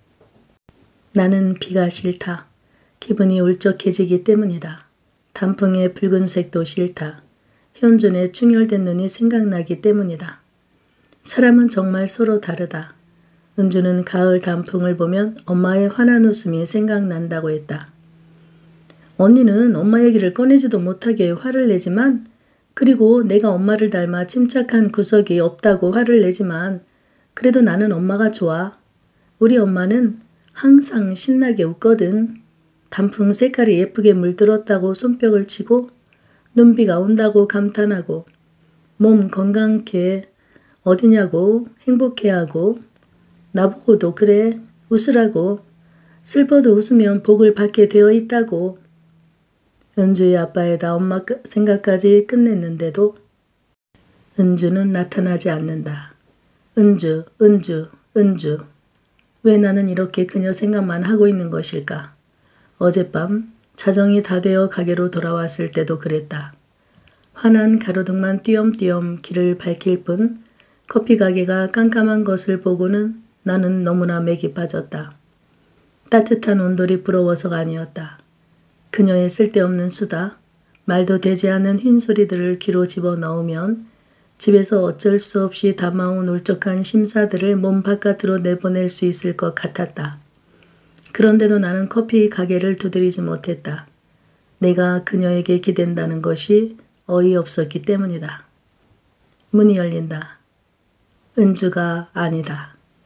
나는 비가 싫다. 기분이 울적해지기 때문이다. 단풍의 붉은색도 싫다. 현준의 충혈된 눈이 생각나기 때문이다. 사람은 정말 서로 다르다. 은주는 가을 단풍을 보면 엄마의 환한 웃음이 생각난다고 했다. 언니는 엄마 얘기를 꺼내지도 못하게 화를 내지만, 그리고 내가 엄마를 닮아 침착한 구석이 없다고 화를 내지만 그래도 나는 엄마가 좋아. 우리 엄마는 항상 신나게 웃거든. 단풍 색깔이 예쁘게 물들었다고 손뼉을 치고 눈비가 온다고 감탄하고 몸 건강케 어디냐고 행복해하고 나보고도 그래 웃으라고 슬퍼도 웃으면 복을 받게 되어 있다고. 은주의 아빠에다 엄마 생각까지 끝냈는데도 은주는 나타나지 않는다. 은주, 은주, 은주. 왜 나는 이렇게 그녀 생각만 하고 있는 것일까? 어젯밤 자정이 다 되어 가게로 돌아왔을 때도 그랬다. 환한 가로등만 띄엄띄엄 길을 밝힐 뿐 커피 가게가 깜깜한 것을 보고는 나는 너무나 맥이 빠졌다. 따뜻한 온돌이 부러워서가 아니었다. 그녀의 쓸데없는 수다, 말도 되지 않는 흰소리들을 귀로 집어넣으면 집에서 어쩔 수 없이 담아온 울적한 심사들을 몸 바깥으로 내보낼 수 있을 것 같았다. 그런데도 나는 커피 가게를 두드리지 못했다. 내가 그녀에게 기댄다는 것이 어이없었기 때문이다. 문이 열린다. 은주가 아니다.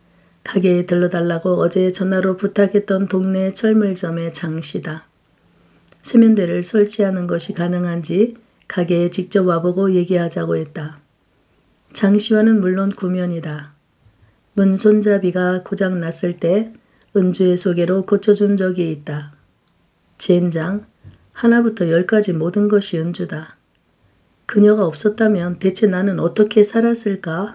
가게에 들러달라고 어제 전화로 부탁했던 동네 철물점의 장씨다. 세면대를 설치하는 것이 가능한지 가게에 직접 와보고 얘기하자고 했다. 장씨와는 물론 구면이다. 문 손잡이가 고장 났을 때 은주의 소개로 고쳐준 적이 있다. 젠장, 하나부터 열까지 모든 것이 은주다. 그녀가 없었다면 대체 나는 어떻게 살았을까?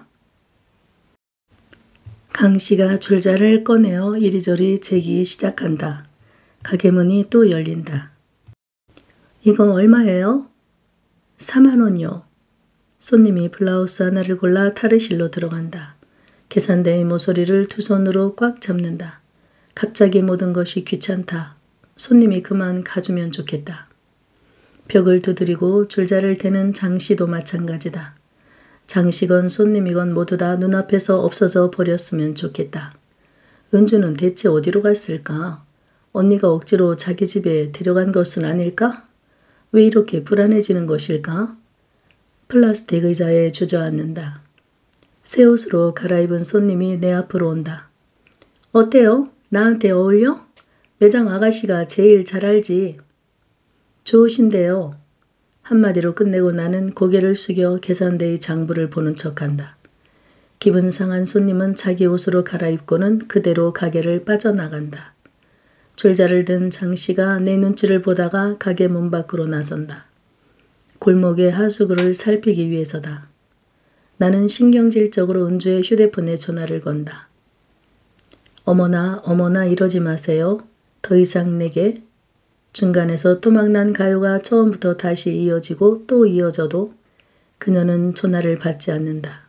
강씨가 줄자를 꺼내어 이리저리 재기 시작한다. 가게 문이 또 열린다. 이거 얼마예요? 사만 원이요. 손님이 블라우스 하나를 골라 탈의실로 들어간다. 계산대의 모서리를 두 손으로 꽉 잡는다. 갑자기 모든 것이 귀찮다. 손님이 그만 가주면 좋겠다. 벽을 두드리고 줄자를 대는 장씨도 마찬가지다. 장씨건 손님이건 모두 다 눈앞에서 없어져 버렸으면 좋겠다. 은주는 대체 어디로 갔을까? 언니가 억지로 자기 집에 데려간 것은 아닐까? 왜 이렇게 불안해지는 것일까? 플라스틱 의자에 주저앉는다. 새 옷으로 갈아입은 손님이 내 앞으로 온다. 어때요? 나한테 어울려? 매장 아가씨가 제일 잘 알지. 좋으신데요. 한마디로 끝내고 나는 고개를 숙여 계산대의 장부를 보는 척한다. 기분 상한 손님은 자기 옷으로 갈아입고는 그대로 가게를 빠져나간다. 줄자를 든 장씨가 내 눈치를 보다가 가게 문 밖으로 나선다. 골목의 하수구를 살피기 위해서다. 나는 신경질적으로 은주의 휴대폰에 전화를 건다. 어머나 어머나 이러지 마세요. 더 이상 내게. 중간에서 또막난 가요가 처음부터 다시 이어지고 또 이어져도 그녀는 전화를 받지 않는다.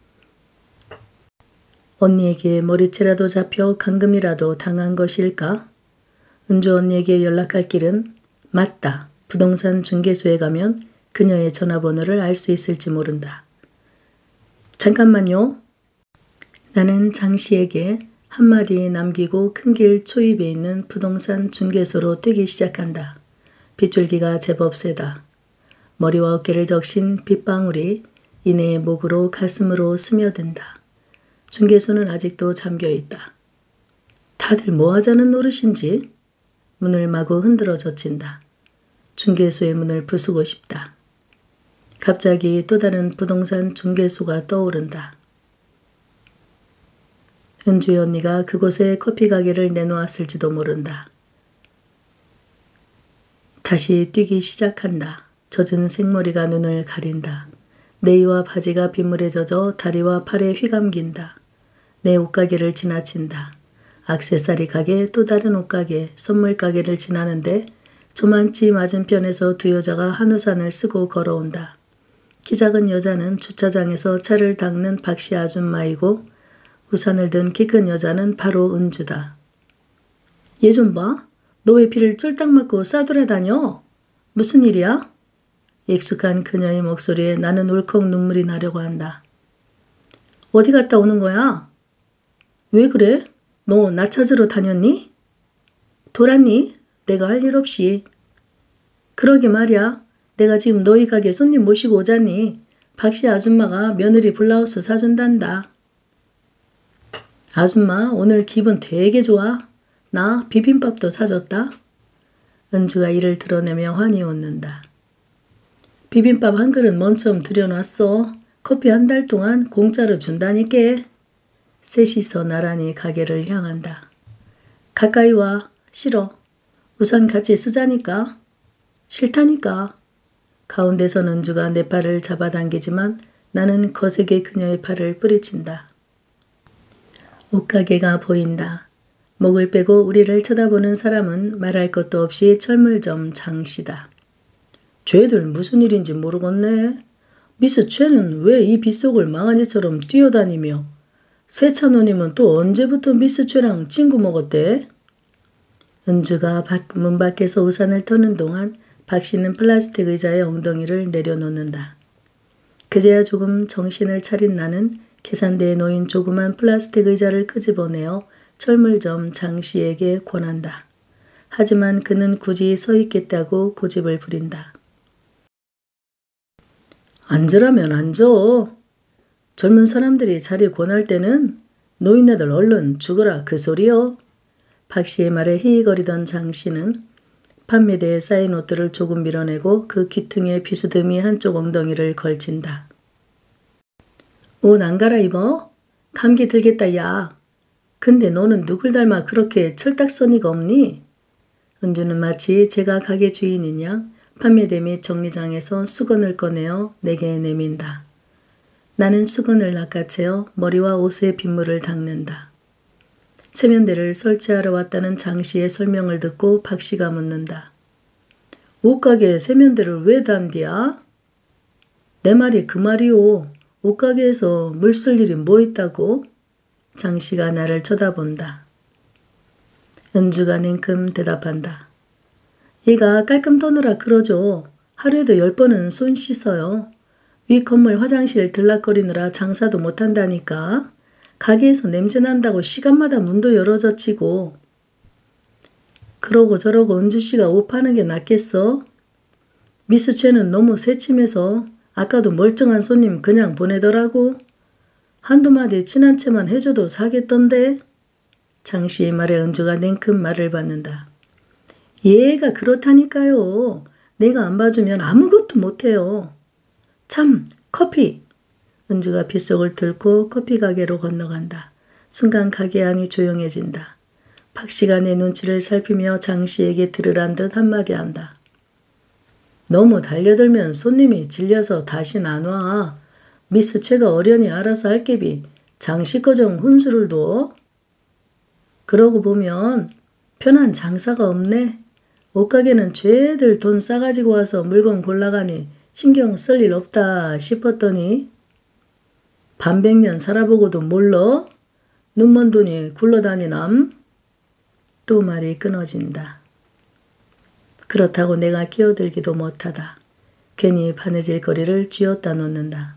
언니에게 머리채라도 잡혀 감금이라도 당한 것일까? 은주 언니에게 연락할 길은 맞다. 부동산 중개소에 가면 그녀의 전화번호를 알 수 있을지 모른다. 잠깐만요. 나는 장씨에게 한마디 남기고 큰 길 초입에 있는 부동산 중개소로 뛰기 시작한다. 빗줄기가 제법 세다. 머리와 어깨를 적신 빗방울이 이내의 목으로 가슴으로 스며든다. 중개소는 아직도 잠겨있다. 다들 뭐하자는 노릇인지? 문을 마구 흔들어 젖힌다. 중개소의 문을 부수고 싶다. 갑자기 또 다른 부동산 중개소가 떠오른다. 은주의 언니가 그곳에 커피 가게를 내놓았을지도 모른다. 다시 뛰기 시작한다. 젖은 생머리가 눈을 가린다. 내의와 바지가 빗물에 젖어 다리와 팔에 휘감긴다. 내 옷가게를 지나친다. 액세서리 가게, 또 다른 옷가게, 선물 가게를 지나는데 조만치 맞은편에서 두 여자가 한 우산을 쓰고 걸어온다. 키 작은 여자는 주차장에서 차를 닦는 박씨 아줌마이고 우산을 든 키 큰 여자는 바로 은주다. 얘 좀 봐. 너 왜 비를 쫄딱 맞고 싸돌아다녀? 무슨 일이야? 익숙한 그녀의 목소리에 나는 울컥 눈물이 나려고 한다. 어디 갔다 오는 거야? 왜 그래? 너 나 찾으러 다녔니? 돌았니? 내가 할 일 없이. 그러게 말이야. 내가 지금 너희 가게 손님 모시고 오자니 박씨 아줌마가 며느리 블라우스 사준단다. 아줌마 오늘 기분 되게 좋아. 나 비빔밥도 사줬다. 은주가 이를 드러내며 환히 웃는다. 비빔밥 한 그릇 먼처럼 들여놨어. 커피 한 달 동안 공짜로 준다니까. 셋이서 나란히 가게를 향한다. 가까이 와. 싫어. 우산 같이 쓰자니까. 싫다니까. 가운데선 은주가 내 팔을 잡아당기지만 나는 거세게 그녀의 팔을 뿌리친다. 옷가게가 보인다. 목을 빼고 우리를 쳐다보는 사람은 말할 것도 없이 철물점 장씨다. 쟤들 무슨 일인지 모르겠네. 미스 최는 왜 이 빗속을 망아지처럼 뛰어다니며 세차 누님은 또 언제부터 미스 최랑 친구 먹었대? 은주가 문 밖에서 우산을 터는 동안 박씨는 플라스틱 의자에 엉덩이를 내려놓는다. 그제야 조금 정신을 차린 나는 계산대에 놓인 조그만 플라스틱 의자를 끄집어내어 철물점 장씨에게 권한다. 하지만 그는 굳이 서 있겠다고 고집을 부린다. 앉으라면 앉아. 젊은 사람들이 자리 권할 때는 노인네들 얼른 죽어라 그 소리요. 박씨의 말에 희희거리던 장씨는 판매대에 쌓인 옷들을 조금 밀어내고 그 귀퉁이에 비스듬히 한쪽 엉덩이를 걸친다. 옷 안 갈아입어? 감기 들겠다 야. 근데 너는 누굴 닮아 그렇게 철딱서니가 없니? 은주는 마치 제가 가게 주인인 양 판매대 및 정리장에서 수건을 꺼내어 내게 내민다. 나는 수건을 낚아채어 머리와 옷의 빗물을 닦는다. 세면대를 설치하러 왔다는 장씨의 설명을 듣고 박씨가 묻는다. 옷가게에 세면대를 왜 단디야? 내 말이 그 말이오. 옷가게에서 물 쓸 일이 뭐 있다고? 장씨가 나를 쳐다본다. 은주가 냉큼 대답한다. 얘가 깔끔 떠느라 그러죠. 하루에도 열 번은 손 씻어요. 위 건물 화장실 들락거리느라 장사도 못한다니까. 가게에서 냄새 난다고 시간마다 문도 열어젖히고. 그러고 저러고 은주씨가 옷 파는 게 낫겠어? 미스최는 너무 새침해서 아까도 멀쩡한 손님 그냥 보내더라고. 한두 마디 친한 채만 해줘도 사겠던데. 장씨의 말에 은주가 냉큼 말을 받는다. 얘가 그렇다니까요. 내가 안 봐주면 아무것도 못해요. 참, 커피. 은주가 빗속을 들고 커피 가게로 건너간다. 순간 가게 안이 조용해진다. 박씨가 내 눈치를 살피며 장씨에게 들으란 듯 한마디 한다. 너무 달려들면 손님이 질려서 다신 안 와. 미스 최가 어련히 알아서 할 게비 장씨 거정 훈수를 둬. 그러고 보면 편한 장사가 없네. 옷가게는 죄들 돈 싸가지고 와서 물건 골라가니 신경 쓸 일 없다 싶었더니 반백년 살아보고도 몰라? 눈먼 돈이 굴러다니남? 또 말이 끊어진다. 그렇다고 내가 끼어들기도 못하다. 괜히 바느질 거리를 쥐어다 놓는다.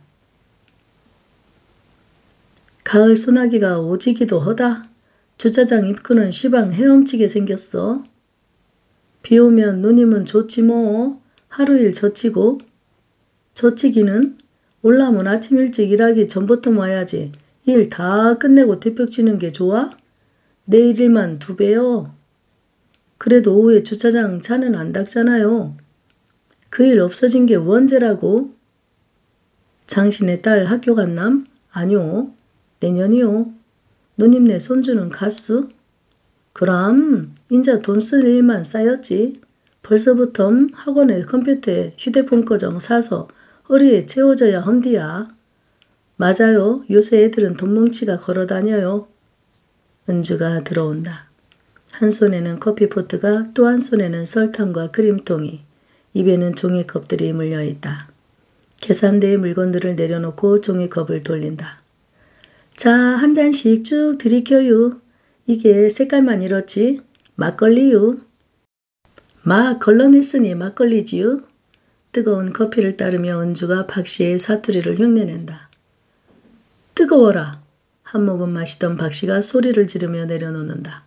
가을 소나기가 오지기도 하다. 주차장 입구는 시방 헤엄치게 생겼어. 비 오면 누님은 좋지 뭐. 하루 일 젖히고. 젖히기는 올라면 아침 일찍 일하기 전부터 와야지. 일 다 끝내고 뒤척치는 게 좋아? 내일 일만 두 배요. 그래도 오후에 주차장 차는 안 닦잖아요. 그 일 없어진 게 언제라고? 장신의 딸 학교 갔남? 아니요. 내년이요. 누님네 손주는 갔수? 그럼 인자 돈 쓸 일만 쌓였지. 벌써부터 학원에 컴퓨터에 휴대폰 거정 사서 허리에 채워져야 헌디야. 맞아요. 요새 애들은 돈 뭉치가 걸어다녀요. 은주가 들어온다. 한 손에는 커피포트가 또 한 손에는 설탕과 크림통이, 입에는 종이컵들이 물려있다. 계산대에 물건들을 내려놓고 종이컵을 돌린다. 자, 한 잔씩 쭉 들이켜요. 이게 색깔만 이렇지. 막걸리요. 막 걸러냈으니 막걸리지요. 뜨거운 커피를 따르며 은주가 박씨의 사투리를 흉내낸다. 뜨거워라. 한 모금 마시던 박씨가 소리를 지르며 내려놓는다.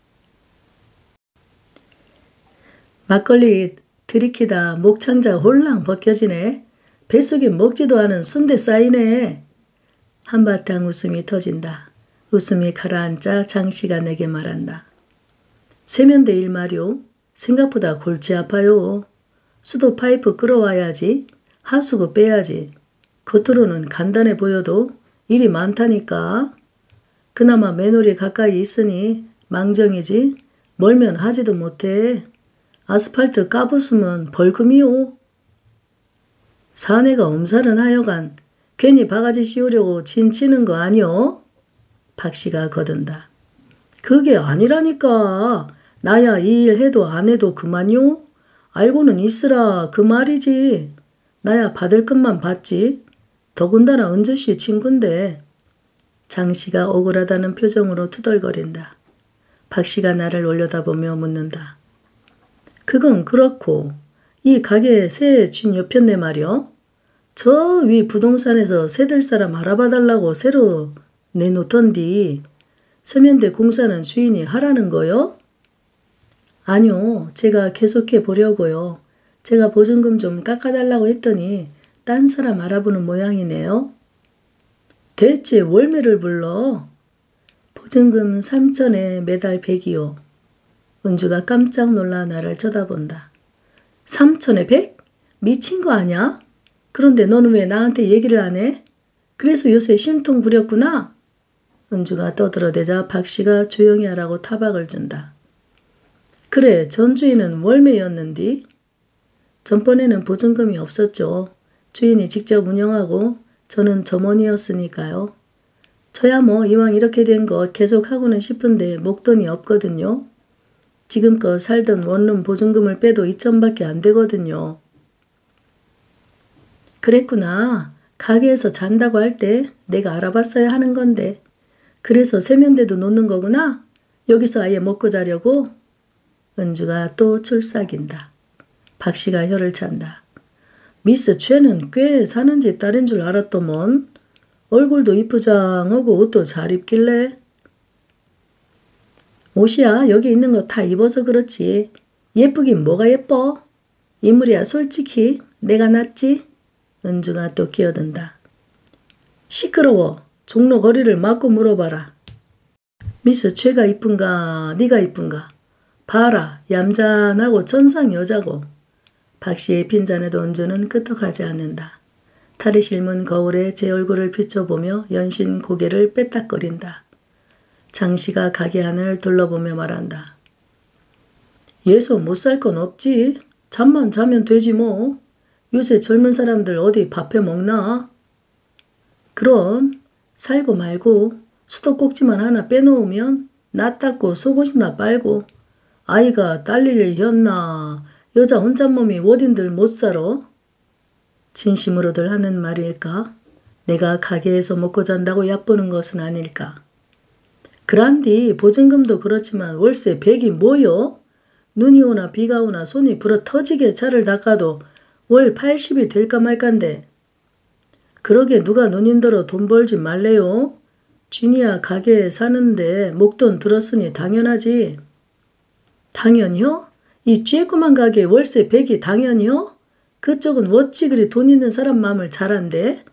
막걸리 들이키다 목창자 홀랑 벗겨지네. 뱃속에 먹지도 않은 순대 쌓이네. 한바탕 웃음이 터진다. 웃음이 가라앉자 장씨가 내게 말한다. 세면대 일 말이오. 생각보다 골치 아파요. 수도 파이프 끌어와야지. 하수구 빼야지. 겉으로는 간단해 보여도 일이 많다니까. 그나마 맨홀이 가까이 있으니 망정이지. 멀면 하지도 못해. 아스팔트 까부수면 벌금이오. 사내가 엄살은 하여간 괜히 바가지 씌우려고 진치는 거 아니오? 박씨가 거든다. 그게 아니라니까. 나야 이 일 해도 안 해도 그만요. 알고는 있으라 그 말이지. 나야 받을 것만 받지. 더군다나 은주씨 친구인데. 장씨가 억울하다는 표정으로 투덜거린다. 박씨가 나를 올려다보며 묻는다. 그건 그렇고 이 가게 새 쥔 옆편네 말이여. 저 위 부동산에서 새들 사람 알아봐달라고 새로 내놓던디 세면대 공사는 주인이 하라는 거요? 아니요. 제가 계속해 보려고요. 제가 보증금 좀 깎아달라고 했더니 딴 사람 알아보는 모양이네요. 대체 월매를 불러. 보증금 삼천에 매달 백이요. 은주가 깜짝 놀라 나를 쳐다본다. 삼천에 백? 미친 거 아냐? 그런데 너는 왜 나한테 얘기를 안 해? 그래서 요새 심통 부렸구나? 은주가 떠들어대자 박씨가 조용히 하라고 타박을 준다. 그래, 전 주인은 월매였는디? 전번에는 보증금이 없었죠. 주인이 직접 운영하고 저는 점원이었으니까요. 저야 뭐 이왕 이렇게 된 것 계속 하고는 싶은데 목돈이 없거든요. 지금껏 살던 원룸 보증금을 빼도 이천밖에 안 되거든요. 그랬구나. 가게에서 잔다고 할 때 내가 알아봤어야 하는 건데. 그래서 세면대도 놓는 거구나? 여기서 아예 먹고 자려고? 은주가 또 출삭인다. 박씨가 혀를 찬다. 미스 최는 꽤 사는 집 딸인 줄 알았더먼. 얼굴도 이쁘장하고 옷도 잘 입길래. 옷이야 여기 있는 거 다 입어서 그렇지. 예쁘긴 뭐가 예뻐? 인물이야 솔직히 내가 낫지? 은주가 또 끼어든다. 시끄러워. 종로 거리를 막고 물어봐라. 미스 최가 이쁜가 네가 이쁜가? 봐라 얌전하고 천상 여자고. 박씨의 빈잔에도 은주는 끄떡하지 않는다. 탈이 실문 거울에 제 얼굴을 비춰보며 연신 고개를 빼딱거린다. 장씨가 가게 안을 둘러보며 말한다. 예서 못 살 건 없지. 잠만 자면 되지 뭐. 요새 젊은 사람들 어디 밥해 먹나? 그럼 살고 말고 수도꼭지만 하나 빼놓으면 나 닦고 속옷이나 빨고 아이가 딸일이었나 여자 혼자 몸이 어딘들 못 살아? 진심으로들 하는 말일까? 내가 가게에서 먹고 잔다고 얕보는 것은 아닐까? 그란디 보증금도 그렇지만 월세 백이 뭐요? 눈이 오나 비가 오나 손이 불어 터지게 차를 닦아도 월 팔십이 될까 말까인데. 그러게 누가 누님들어 돈 벌지 말래요? 쥐니야 가게에 사는데 목돈 들었으니 당연하지. 당연히요? 이 쬐꼬만 가게 월세 백이 당연히요? 그쪽은 어찌 그리 돈 있는 사람 마음을 잘 안대?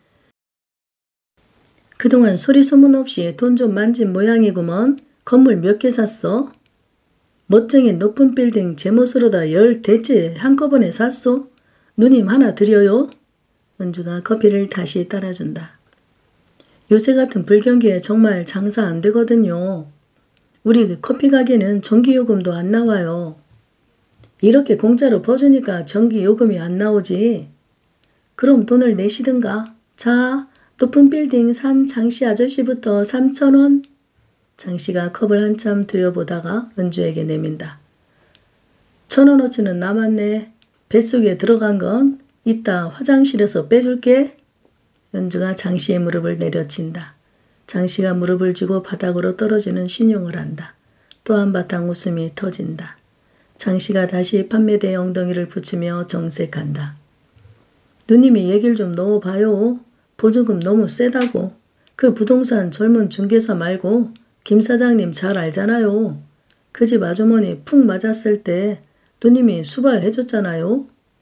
그동안 소리 소문 없이 돈 좀 만진 모양이구먼. 건물 몇 개 샀어? 멋쟁이 높은 빌딩 제멋으로다 열 대째 한꺼번에 샀소? 누님 하나 드려요? 은주가 커피를 다시 따라준다. 요새 같은 불경기에 정말 장사 안 되거든요. 우리 커피 가게는 전기요금도 안 나와요. 이렇게 공짜로 퍼주니까 전기요금이 안 나오지. 그럼 돈을 내시든가. 자, 높은 빌딩 산 장씨 아저씨부터 삼천 원. 장씨가 컵을 한참 들여보다가 은주에게 내민다. 천 원어치는 남았네. 뱃속에 들어간 건 이따 화장실에서 빼줄게. 은주가 장씨의 무릎을 내려친다. 장씨가 무릎을 쥐고 바닥으로 떨어지는 신용을 한다. 또 한바탕 웃음이 터진다. 장씨가 다시 판매대에 엉덩이를 붙이며 정색한다. 누님이 얘기를 좀 넣어봐요. 보증금 너무 세다고. 그 부동산 젊은 중개사 말고 김 사장님 잘 알잖아요. 그 집 아주머니 푹 맞았을 때 누님이 수발해줬잖아요.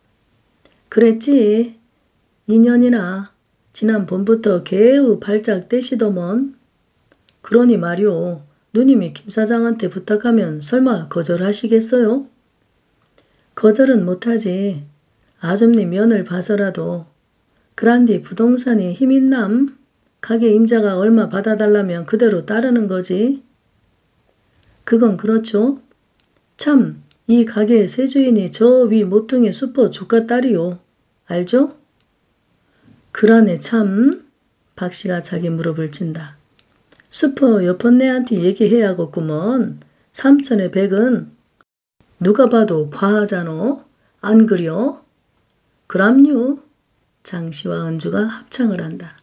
그랬지. 이 년이나 지난 봄부터 개우 발작 떼시더먼. 그러니 말이오. 누님이 김 사장한테 부탁하면 설마 거절하시겠어요? 거절은 못하지. 아줌님 면을 봐서라도. 그란디 부동산이 힘있남? 가게 임자가 얼마 받아달라면 그대로 따르는 거지. 그건 그렇죠. 참, 이 가게의 새 주인이 저 위 모퉁이 슈퍼 조카 딸이요. 알죠? 그러네 참. 박씨가 자기 무릎을 친다. 슈퍼 여펀네한테 얘기해야겠구먼. 삼천에 백은 누가 봐도 과하잖아. 안 그려? 그럼요. 장씨와 은주가 합창을 한다.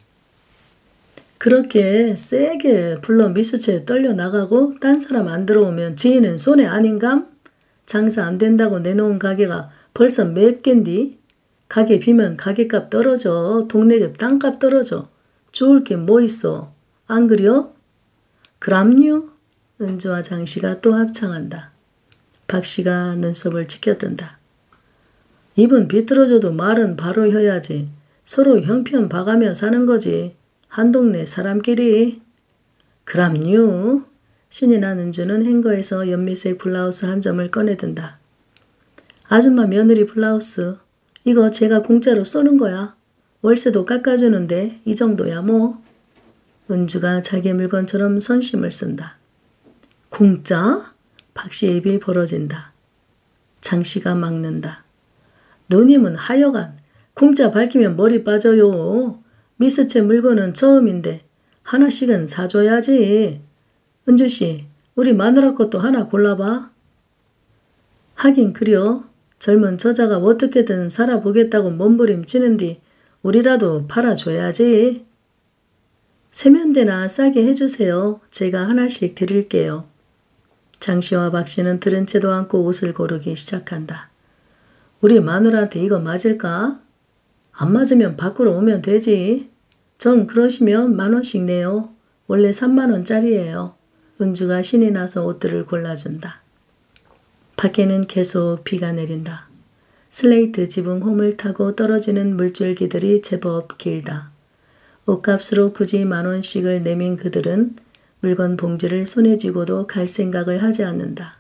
그렇게 세게 불러 미수채 떨려 나가고 딴 사람 안 들어오면 지인은 손해 아닌감? 장사 안 된다고 내놓은 가게가 벌써 몇 갠디? 가게 비면 가게값 떨어져. 동네급 땅값 떨어져. 좋을 게 뭐 있어. 안 그려? 그럼요. 은주와 장씨가 또 합창한다. 박씨가 눈썹을 치켜든다. 입은 비틀어줘도 말은 바로 해야지. 서로 형편 봐가며 사는 거지. 한 동네 사람끼리. 그럼요. 신이 난 은주는 행거에서 연미색 블라우스 한 점을 꺼내든다. 아줌마 며느리 블라우스. 이거 제가 공짜로 쏘는 거야. 월세도 깎아주는데 이 정도야 뭐. 은주가 자기 물건처럼 선심을 쓴다. 공짜? 박씨의 입이 벌어진다. 장씨가 막는다. 누님은 하여간 공짜 밝히면 머리 빠져요. 미스체 물건은 처음인데 하나씩은 사줘야지. 은주씨, 우리 마누라 것도 하나 골라봐. 하긴 그려. 젊은 저자가 어떻게든 살아보겠다고 몸부림치는디 우리라도 팔아줘야지. 세면대나 싸게 해주세요. 제가 하나씩 드릴게요. 장씨와 박씨는 들은 채도 않고 옷을 고르기 시작한다. 우리 마누라한테 이거 맞을까? 안 맞으면 밖으로 오면 되지. 정 그러시면 만 원씩 내요. 원래 삼만 원짜리예요. 은주가 신이 나서 옷들을 골라준다. 밖에는 계속 비가 내린다. 슬레이트 지붕 홈을 타고 떨어지는 물줄기들이 제법 길다. 옷값으로 굳이 만 원씩을 내민 그들은 물건 봉지를 손에 쥐고도 갈 생각을 하지 않는다.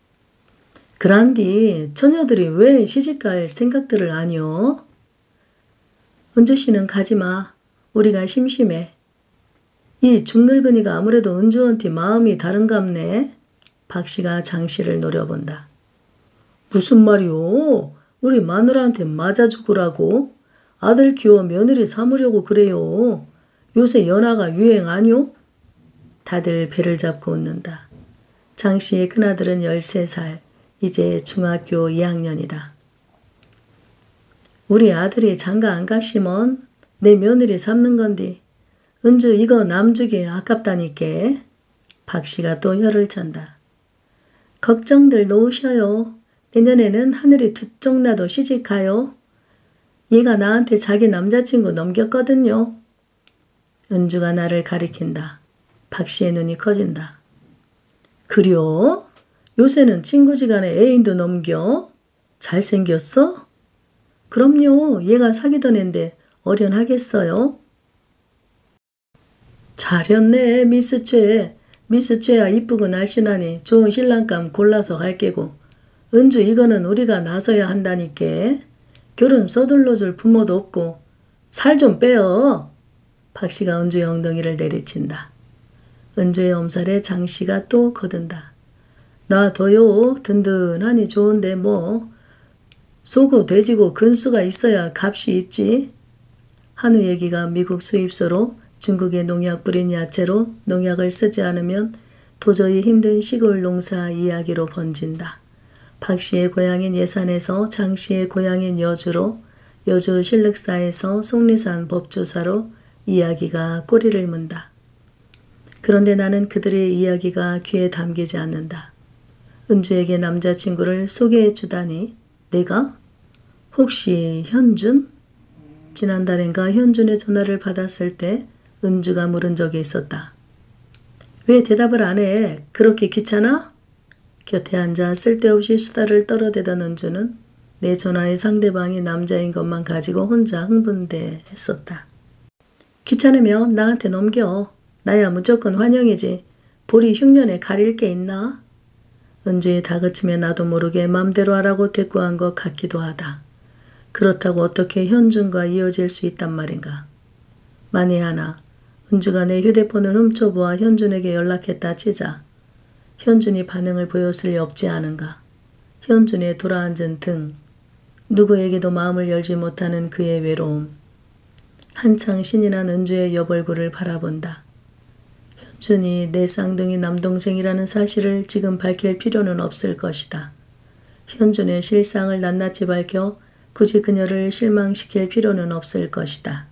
그란디 처녀들이 왜 시집갈 생각들을 아니요? 은주씨는 가지마. 우리가 심심해. 이 중늙은이가 아무래도 은주한테 마음이 다른갑네. 박씨가 장씨를 노려본다. 무슨 말이오? 우리 마누라한테 맞아 죽으라고? 아들 키워 며느리 삼으려고 그래요. 요새 연하가 유행 아니오? 다들 배를 잡고 웃는다. 장씨의 큰아들은 열세 살, 이제 중학교 이 학년이다. 우리 아들이 장가 안 가시면 내 며느리 삼는 건디. 은주 이거 남주기 아깝다니까. 박씨가 또 혀를 찬다. 걱정들 놓으셔요. 내년에는 하늘이 두 쪽 나도 시집가요. 얘가 나한테 자기 남자친구 넘겼거든요. 은주가 나를 가리킨다. 박씨의 눈이 커진다. 그려? 요새는 친구지간에 애인도 넘겨? 잘생겼어? 그럼요. 얘가 사귀던 앤데 어련하겠어요? 잘했네 미스최. 미스최야 이쁘고 날씬하니 좋은 신랑감 골라서 갈게고. 은주 이거는 우리가 나서야 한다니까. 결혼 서둘러줄 부모도 없고 살 좀 빼요. 박씨가 은주의 엉덩이를 내리친다. 은주의 엄살에 장씨가 또 거든다. 나 더요. 든든하니 좋은데 뭐. 쏘고 돼지고 근수가 있어야 값이 있지. 한우 얘기가 미국 수입소로 중국에 농약 뿌린 야채로 농약을 쓰지 않으면 도저히 힘든 시골 농사 이야기로 번진다. 박씨의 고향인 예산에서 장씨의 고향인 여주로, 여주 신륵사에서 속리산 법주사로 이야기가 꼬리를 문다. 그런데 나는 그들의 이야기가 귀에 담기지 않는다. 은주에게 남자친구를 소개해 주다니 내가? 혹시 현준? 지난달엔가 현준의 전화를 받았을 때 은주가 물은 적이 있었다. 왜 대답을 안 해? 그렇게 귀찮아? 곁에 앉아 쓸데없이 수다를 떨어대던 은주는 내 전화의 상대방이 남자인 것만 가지고 혼자 흥분돼했었다. 귀찮으면 나한테 넘겨. 나야 무조건 환영이지. 볼이 흉년에 가릴 게 있나? 은주의 다그치며 나도 모르게 맘대로 하라고 대꾸한 것 같기도 하다. 그렇다고 어떻게 현준과 이어질 수 있단 말인가. 만에 하나 은주가 내 휴대폰을 훔쳐보아 현준에게 연락했다 치자 현준이 반응을 보였을 리 없지 않은가. 현준의 돌아앉은 등, 누구에게도 마음을 열지 못하는 그의 외로움. 한창 신이 난 은주의 옆얼굴을 바라본다. 현준이 내 쌍둥이 남동생이라는 사실을 지금 밝힐 필요는 없을 것이다. 현준의 실상을 낱낱이 밝혀 굳이 그녀를 실망시킬 필요는 없을 것이다.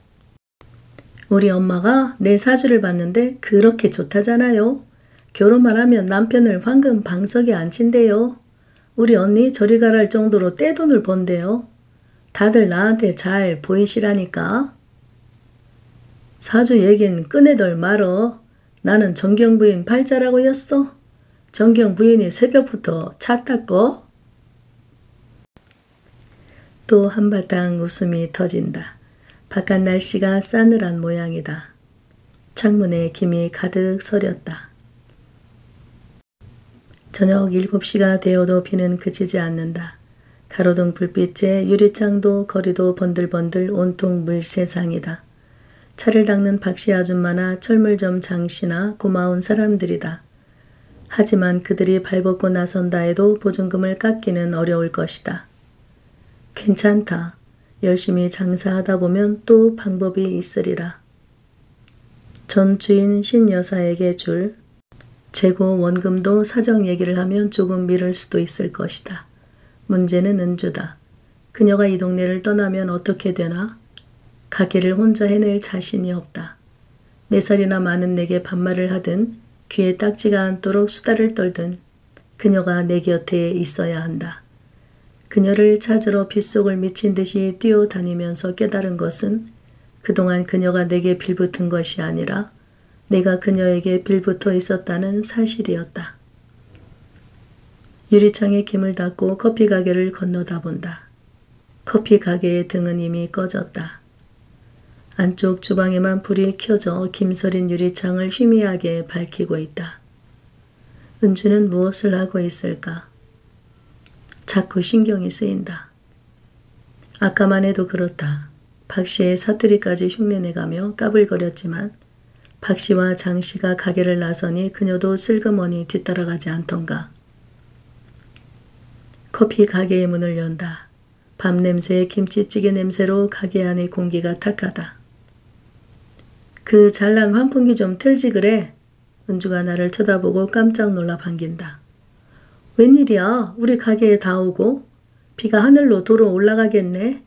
우리 엄마가 내 사주를 봤는데 그렇게 좋다잖아요. 결혼만 하면 남편을 황금 방석에 앉힌대요. 우리 언니 저리 가랄 정도로 떼돈을 번대요. 다들 나한테 잘 보이시라니까. 사주 얘긴 꺼내덜 말어. 나는 정경 부인 팔자라고였어. 정경 부인이 새벽부터 차 탔고. 또 한바탕 웃음이 터진다. 바깥 날씨가 싸늘한 모양이다. 창문에 김이 가득 서렸다. 저녁 일곱 시가 되어도 비는 그치지 않는다. 가로등 불빛에 유리창도 거리도 번들번들 온통 물세상이다. 차를 닦는 박씨 아줌마나 철물점 장씨나 고마운 사람들이다. 하지만 그들이 발벗고 나선다 해도 보증금을 깎기는 어려울 것이다. 괜찮다. 열심히 장사하다 보면 또 방법이 있으리라. 전 주인 신 여사에게 줄 재고 원금도 사정 얘기를 하면 조금 미룰 수도 있을 것이다. 문제는 은주다. 그녀가 이 동네를 떠나면 어떻게 되나? 가게를 혼자 해낼 자신이 없다. 네 살이나 많은 내게 반말을 하든 귀에 딱지가 않도록 수다를 떨든 그녀가 내 곁에 있어야 한다. 그녀를 찾으러 빗속을 미친 듯이 뛰어다니면서 깨달은 것은 그동안 그녀가 내게 빌붙은 것이 아니라 내가 그녀에게 빌붙어 있었다는 사실이었다. 유리창에 김을 닫고 커피 가게를 건너다 본다. 커피 가게의 등은 이미 꺼졌다. 안쪽 주방에만 불이 켜져 김서린 유리창을 희미하게 밝히고 있다. 은주는 무엇을 하고 있을까? 자꾸 신경이 쓰인다. 아까만 해도 그렇다. 박씨의 사투리까지 흉내내가며 까불거렸지만 박씨와 장씨가 가게를 나서니 그녀도 슬그머니 뒤따라가지 않던가. 커피 가게의 문을 연다. 밤 냄새에 김치찌개 냄새로 가게 안의 공기가 탁하다. 그 잘난 환풍기 좀 틀지 그래. 은주가 나를 쳐다보고 깜짝 놀라 반긴다. 웬일이야? 우리 가게에 다 오고 비가 하늘로 도로 올라가겠네.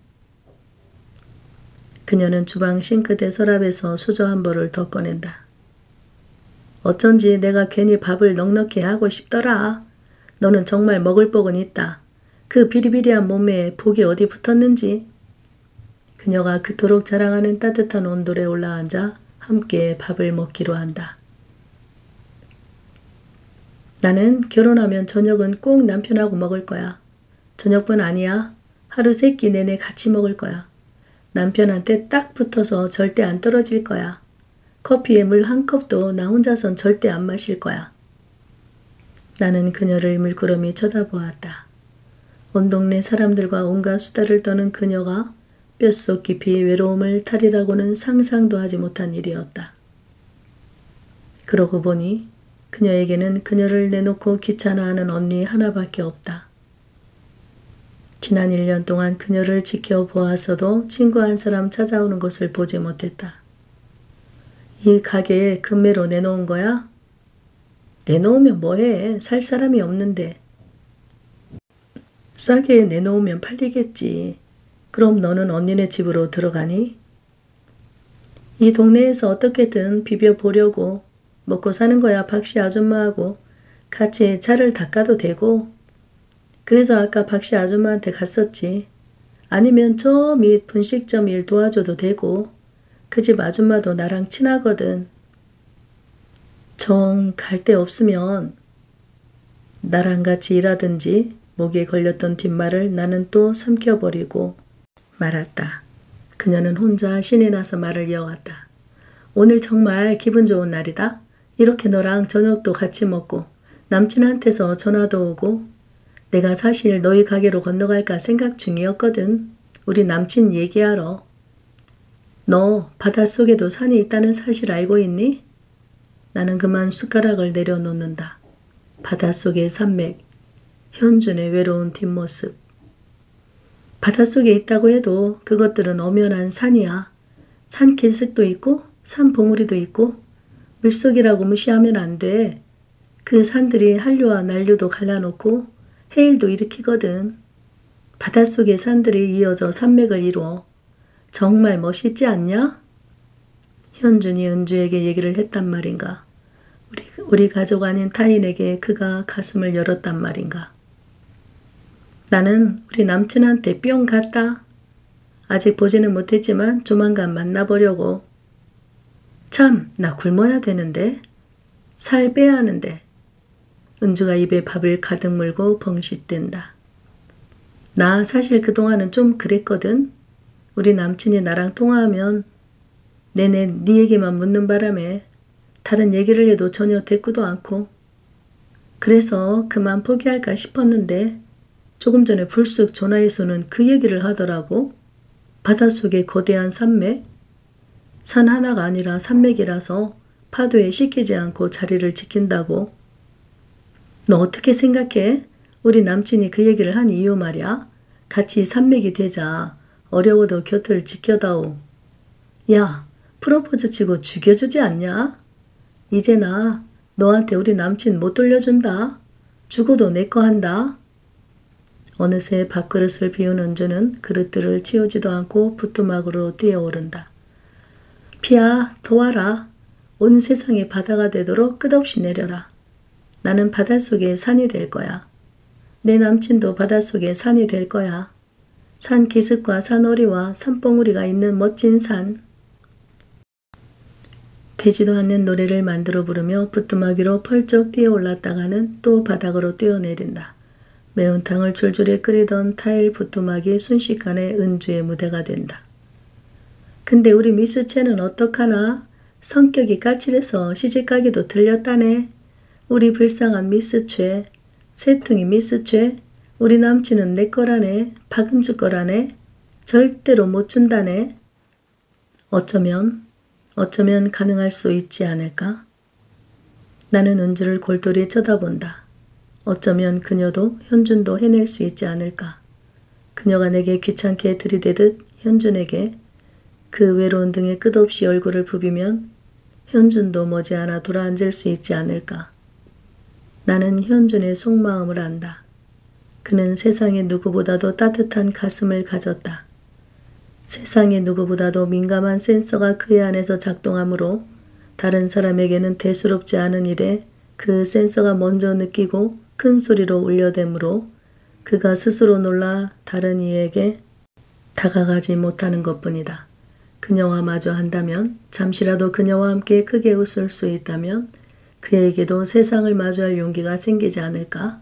그녀는 주방 싱크대 서랍에서 수저 한 벌을 더 꺼낸다. 어쩐지 내가 괜히 밥을 넉넉히 하고 싶더라. 너는 정말 먹을 복은 있다. 그 비리비리한 몸에 복이 어디 붙었는지. 그녀가 그토록 자랑하는 따뜻한 온돌에 올라앉아 함께 밥을 먹기로 한다. 나는 결혼하면 저녁은 꼭 남편하고 먹을 거야. 저녁뿐 아니야. 하루 세 끼 내내 같이 먹을 거야. 남편한테 딱 붙어서 절대 안 떨어질 거야. 커피에 물 한 컵도 나 혼자선 절대 안 마실 거야. 나는 그녀를 물끄러미 쳐다보았다. 온 동네 사람들과 온갖 수다를 떠는 그녀가 뼛속 깊이 외로움을 탈이라고는 상상도 하지 못한 일이었다. 그러고 보니 그녀에게는 그녀를 내놓고 귀찮아하는 언니 하나밖에 없다. 지난 일 년 동안 그녀를 지켜보아서도 친구 한 사람 찾아오는 것을 보지 못했다. 이 가게에 금매로 내놓은 거야? 내놓으면 뭐해? 살 사람이 없는데. 싸게 내놓으면 팔리겠지. 그럼 너는 언니네 집으로 들어가니? 이 동네에서 어떻게든 비벼보려고. 먹고 사는 거야. 박씨 아줌마하고 같이 차를 닦아도 되고. 그래서 아까 박씨 아줌마한테 갔었지. 아니면 저 밑 분식점 일 도와줘도 되고. 그 집 아줌마도 나랑 친하거든. 정 갈 데 없으면 나랑 같이 일하든지. 목에 걸렸던 뒷말을 나는 또 삼켜버리고 말았다. 그녀는 혼자 신이 나서 말을 이어갔다. 오늘 정말 기분 좋은 날이다. 이렇게 너랑 저녁도 같이 먹고 남친한테서 전화도 오고. 내가 사실 너희 가게로 건너갈까 생각 중이었거든. 우리 남친 얘기하러. 너 바닷속에도 산이 있다는 사실 알고 있니? 나는 그만 숟가락을 내려놓는다. 바닷속의 산맥, 현준의 외로운 뒷모습. 바닷속에 있다고 해도 그것들은 엄연한 산이야. 산길색도 있고 산봉우리도 있고 물속이라고 무시하면 안 돼. 그 산들이 한류와 난류도 갈라놓고 해일도 일으키거든. 바닷속의 산들이 이어져 산맥을 이루어. 정말 멋있지 않냐? 현준이 은주에게 얘기를 했단 말인가? 우리, 우리 가족 아닌 타인에게 그가 가슴을 열었단 말인가? 나는 우리 남친한테 뿅 갔다. 아직 보지는 못했지만 조만간 만나보려고. 참, 나 굶어야 되는데. 살 빼야 하는데. 은주가 입에 밥을 가득 물고 벙싯댄다. 나 사실 그동안은 좀 그랬거든. 우리 남친이 나랑 통화하면 내내 네 얘기만 묻는 바람에 다른 얘기를 해도 전혀 대꾸도 않고 그래서 그만 포기할까 싶었는데 조금 전에 불쑥 전화해서는 그 얘기를 하더라고. 바닷속에 거대한 산맥? 산 하나가 아니라 산맥이라서 파도에 씻기지 않고 자리를 지킨다고. 너 어떻게 생각해? 우리 남친이 그 얘기를 한 이유 말이야. 같이 산맥이 되자. 어려워도 곁을 지켜다오. 야, 프로포즈 치고 죽여주지 않냐? 이제 나 너한테 우리 남친 못 돌려준다. 죽어도 내 거 한다. 어느새 밥그릇을 비운 은주는 그릇들을 치우지도 않고 부뚜막으로 뛰어오른다. 피야, 도와라. 온 세상이 바다가 되도록 끝없이 내려라. 나는 바닷속에 산이 될 거야. 내 남친도 바닷속에 산이 될 거야. 산 기슭과 산오리와 산봉우리가 있는 멋진 산. 되지도 않는 노래를 만들어 부르며 부뚜막 위로 펄쩍 뛰어올랐다가는 또 바닥으로 뛰어내린다. 매운탕을 줄줄이 끓이던 타일 부뚜막이 순식간에 은주의 무대가 된다. 근데 우리 미수채는 어떡하나? 성격이 까칠해서 시집가기도 들렸다네. 우리 불쌍한 미스채. 새퉁이 미스채. 우리 남친은 내 거라네. 박은주 거라네. 절대로 못 준다네. 어쩌면 어쩌면 가능할 수 있지 않을까? 나는 은주를 골똘히 쳐다본다. 어쩌면 그녀도 현준도 해낼 수 있지 않을까? 그녀가 내게 귀찮게 들이대듯 현준에게 그 외로운 등에 끝없이 얼굴을 부비면 현준도 머지않아 돌아앉을 수 있지 않을까? 나는 현준의 속마음을 안다. 그는 세상의 누구보다도 따뜻한 가슴을 가졌다. 세상의 누구보다도 민감한 센서가 그의 안에서 작동하므로 다른 사람에게는 대수롭지 않은 일에 그 센서가 먼저 느끼고 큰 소리로 울려대므로 그가 스스로 놀라 다른 이에게 다가가지 못하는 것뿐이다. 그녀와 마주 한다면, 잠시라도 그녀와 함께 크게 웃을 수 있다면 그에게도 세상을 마주할 용기가 생기지 않을까?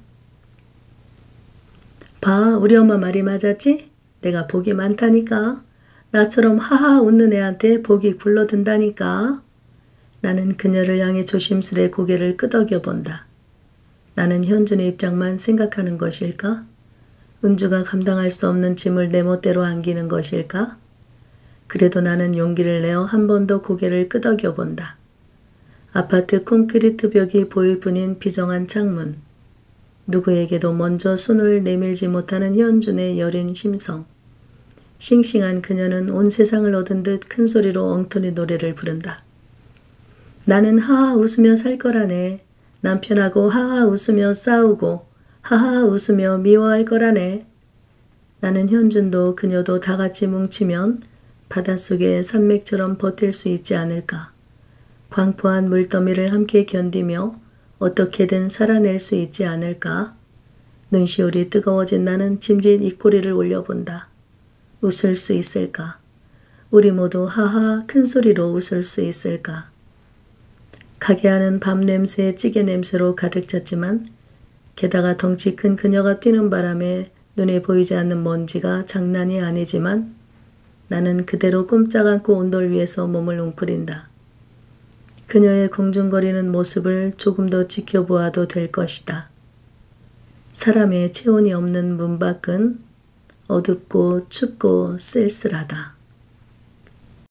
봐, 우리 엄마 말이 맞았지? 내가 복이 많다니까. 나처럼 하하 웃는 애한테 복이 굴러든다니까. 나는 그녀를 향해 조심스레 고개를 끄덕여 본다. 나는 현준의 입장만 생각하는 것일까? 은주가 감당할 수 없는 짐을 내 멋대로 안기는 것일까? 그래도 나는 용기를 내어 한 번 더 고개를 끄덕여 본다. 아파트 콘크리트 벽이 보일 뿐인 비정한 창문. 누구에게도 먼저 손을 내밀지 못하는 현준의 여린 심성. 싱싱한 그녀는 온 세상을 얻은 듯 큰 소리로 엉터리 노래를 부른다. 나는 하하 웃으며 살 거라네. 남편하고 하하 웃으며 싸우고 하하 웃으며 미워할 거라네. 나는 현준도 그녀도 다 같이 뭉치면 바닷속의 산맥처럼 버틸 수 있지 않을까. 광포한 물더미를 함께 견디며 어떻게든 살아낼 수 있지 않을까. 눈시울이 뜨거워진 나는 짐짓 입꼬리를 올려본다. 웃을 수 있을까? 우리 모두 하하 큰 소리로 웃을 수 있을까? 가게 안은 밤 냄새, 찌개 냄새로 가득 찼지만 게다가 덩치 큰 그녀가 뛰는 바람에 눈에 보이지 않는 먼지가 장난이 아니지만 나는 그대로 꼼짝 않고 온돌 위에서 몸을 웅크린다. 그녀의 공중거리는 모습을 조금 더 지켜보아도 될 것이다. 사람의 체온이 없는 문 밖은 어둡고 춥고 쓸쓸하다.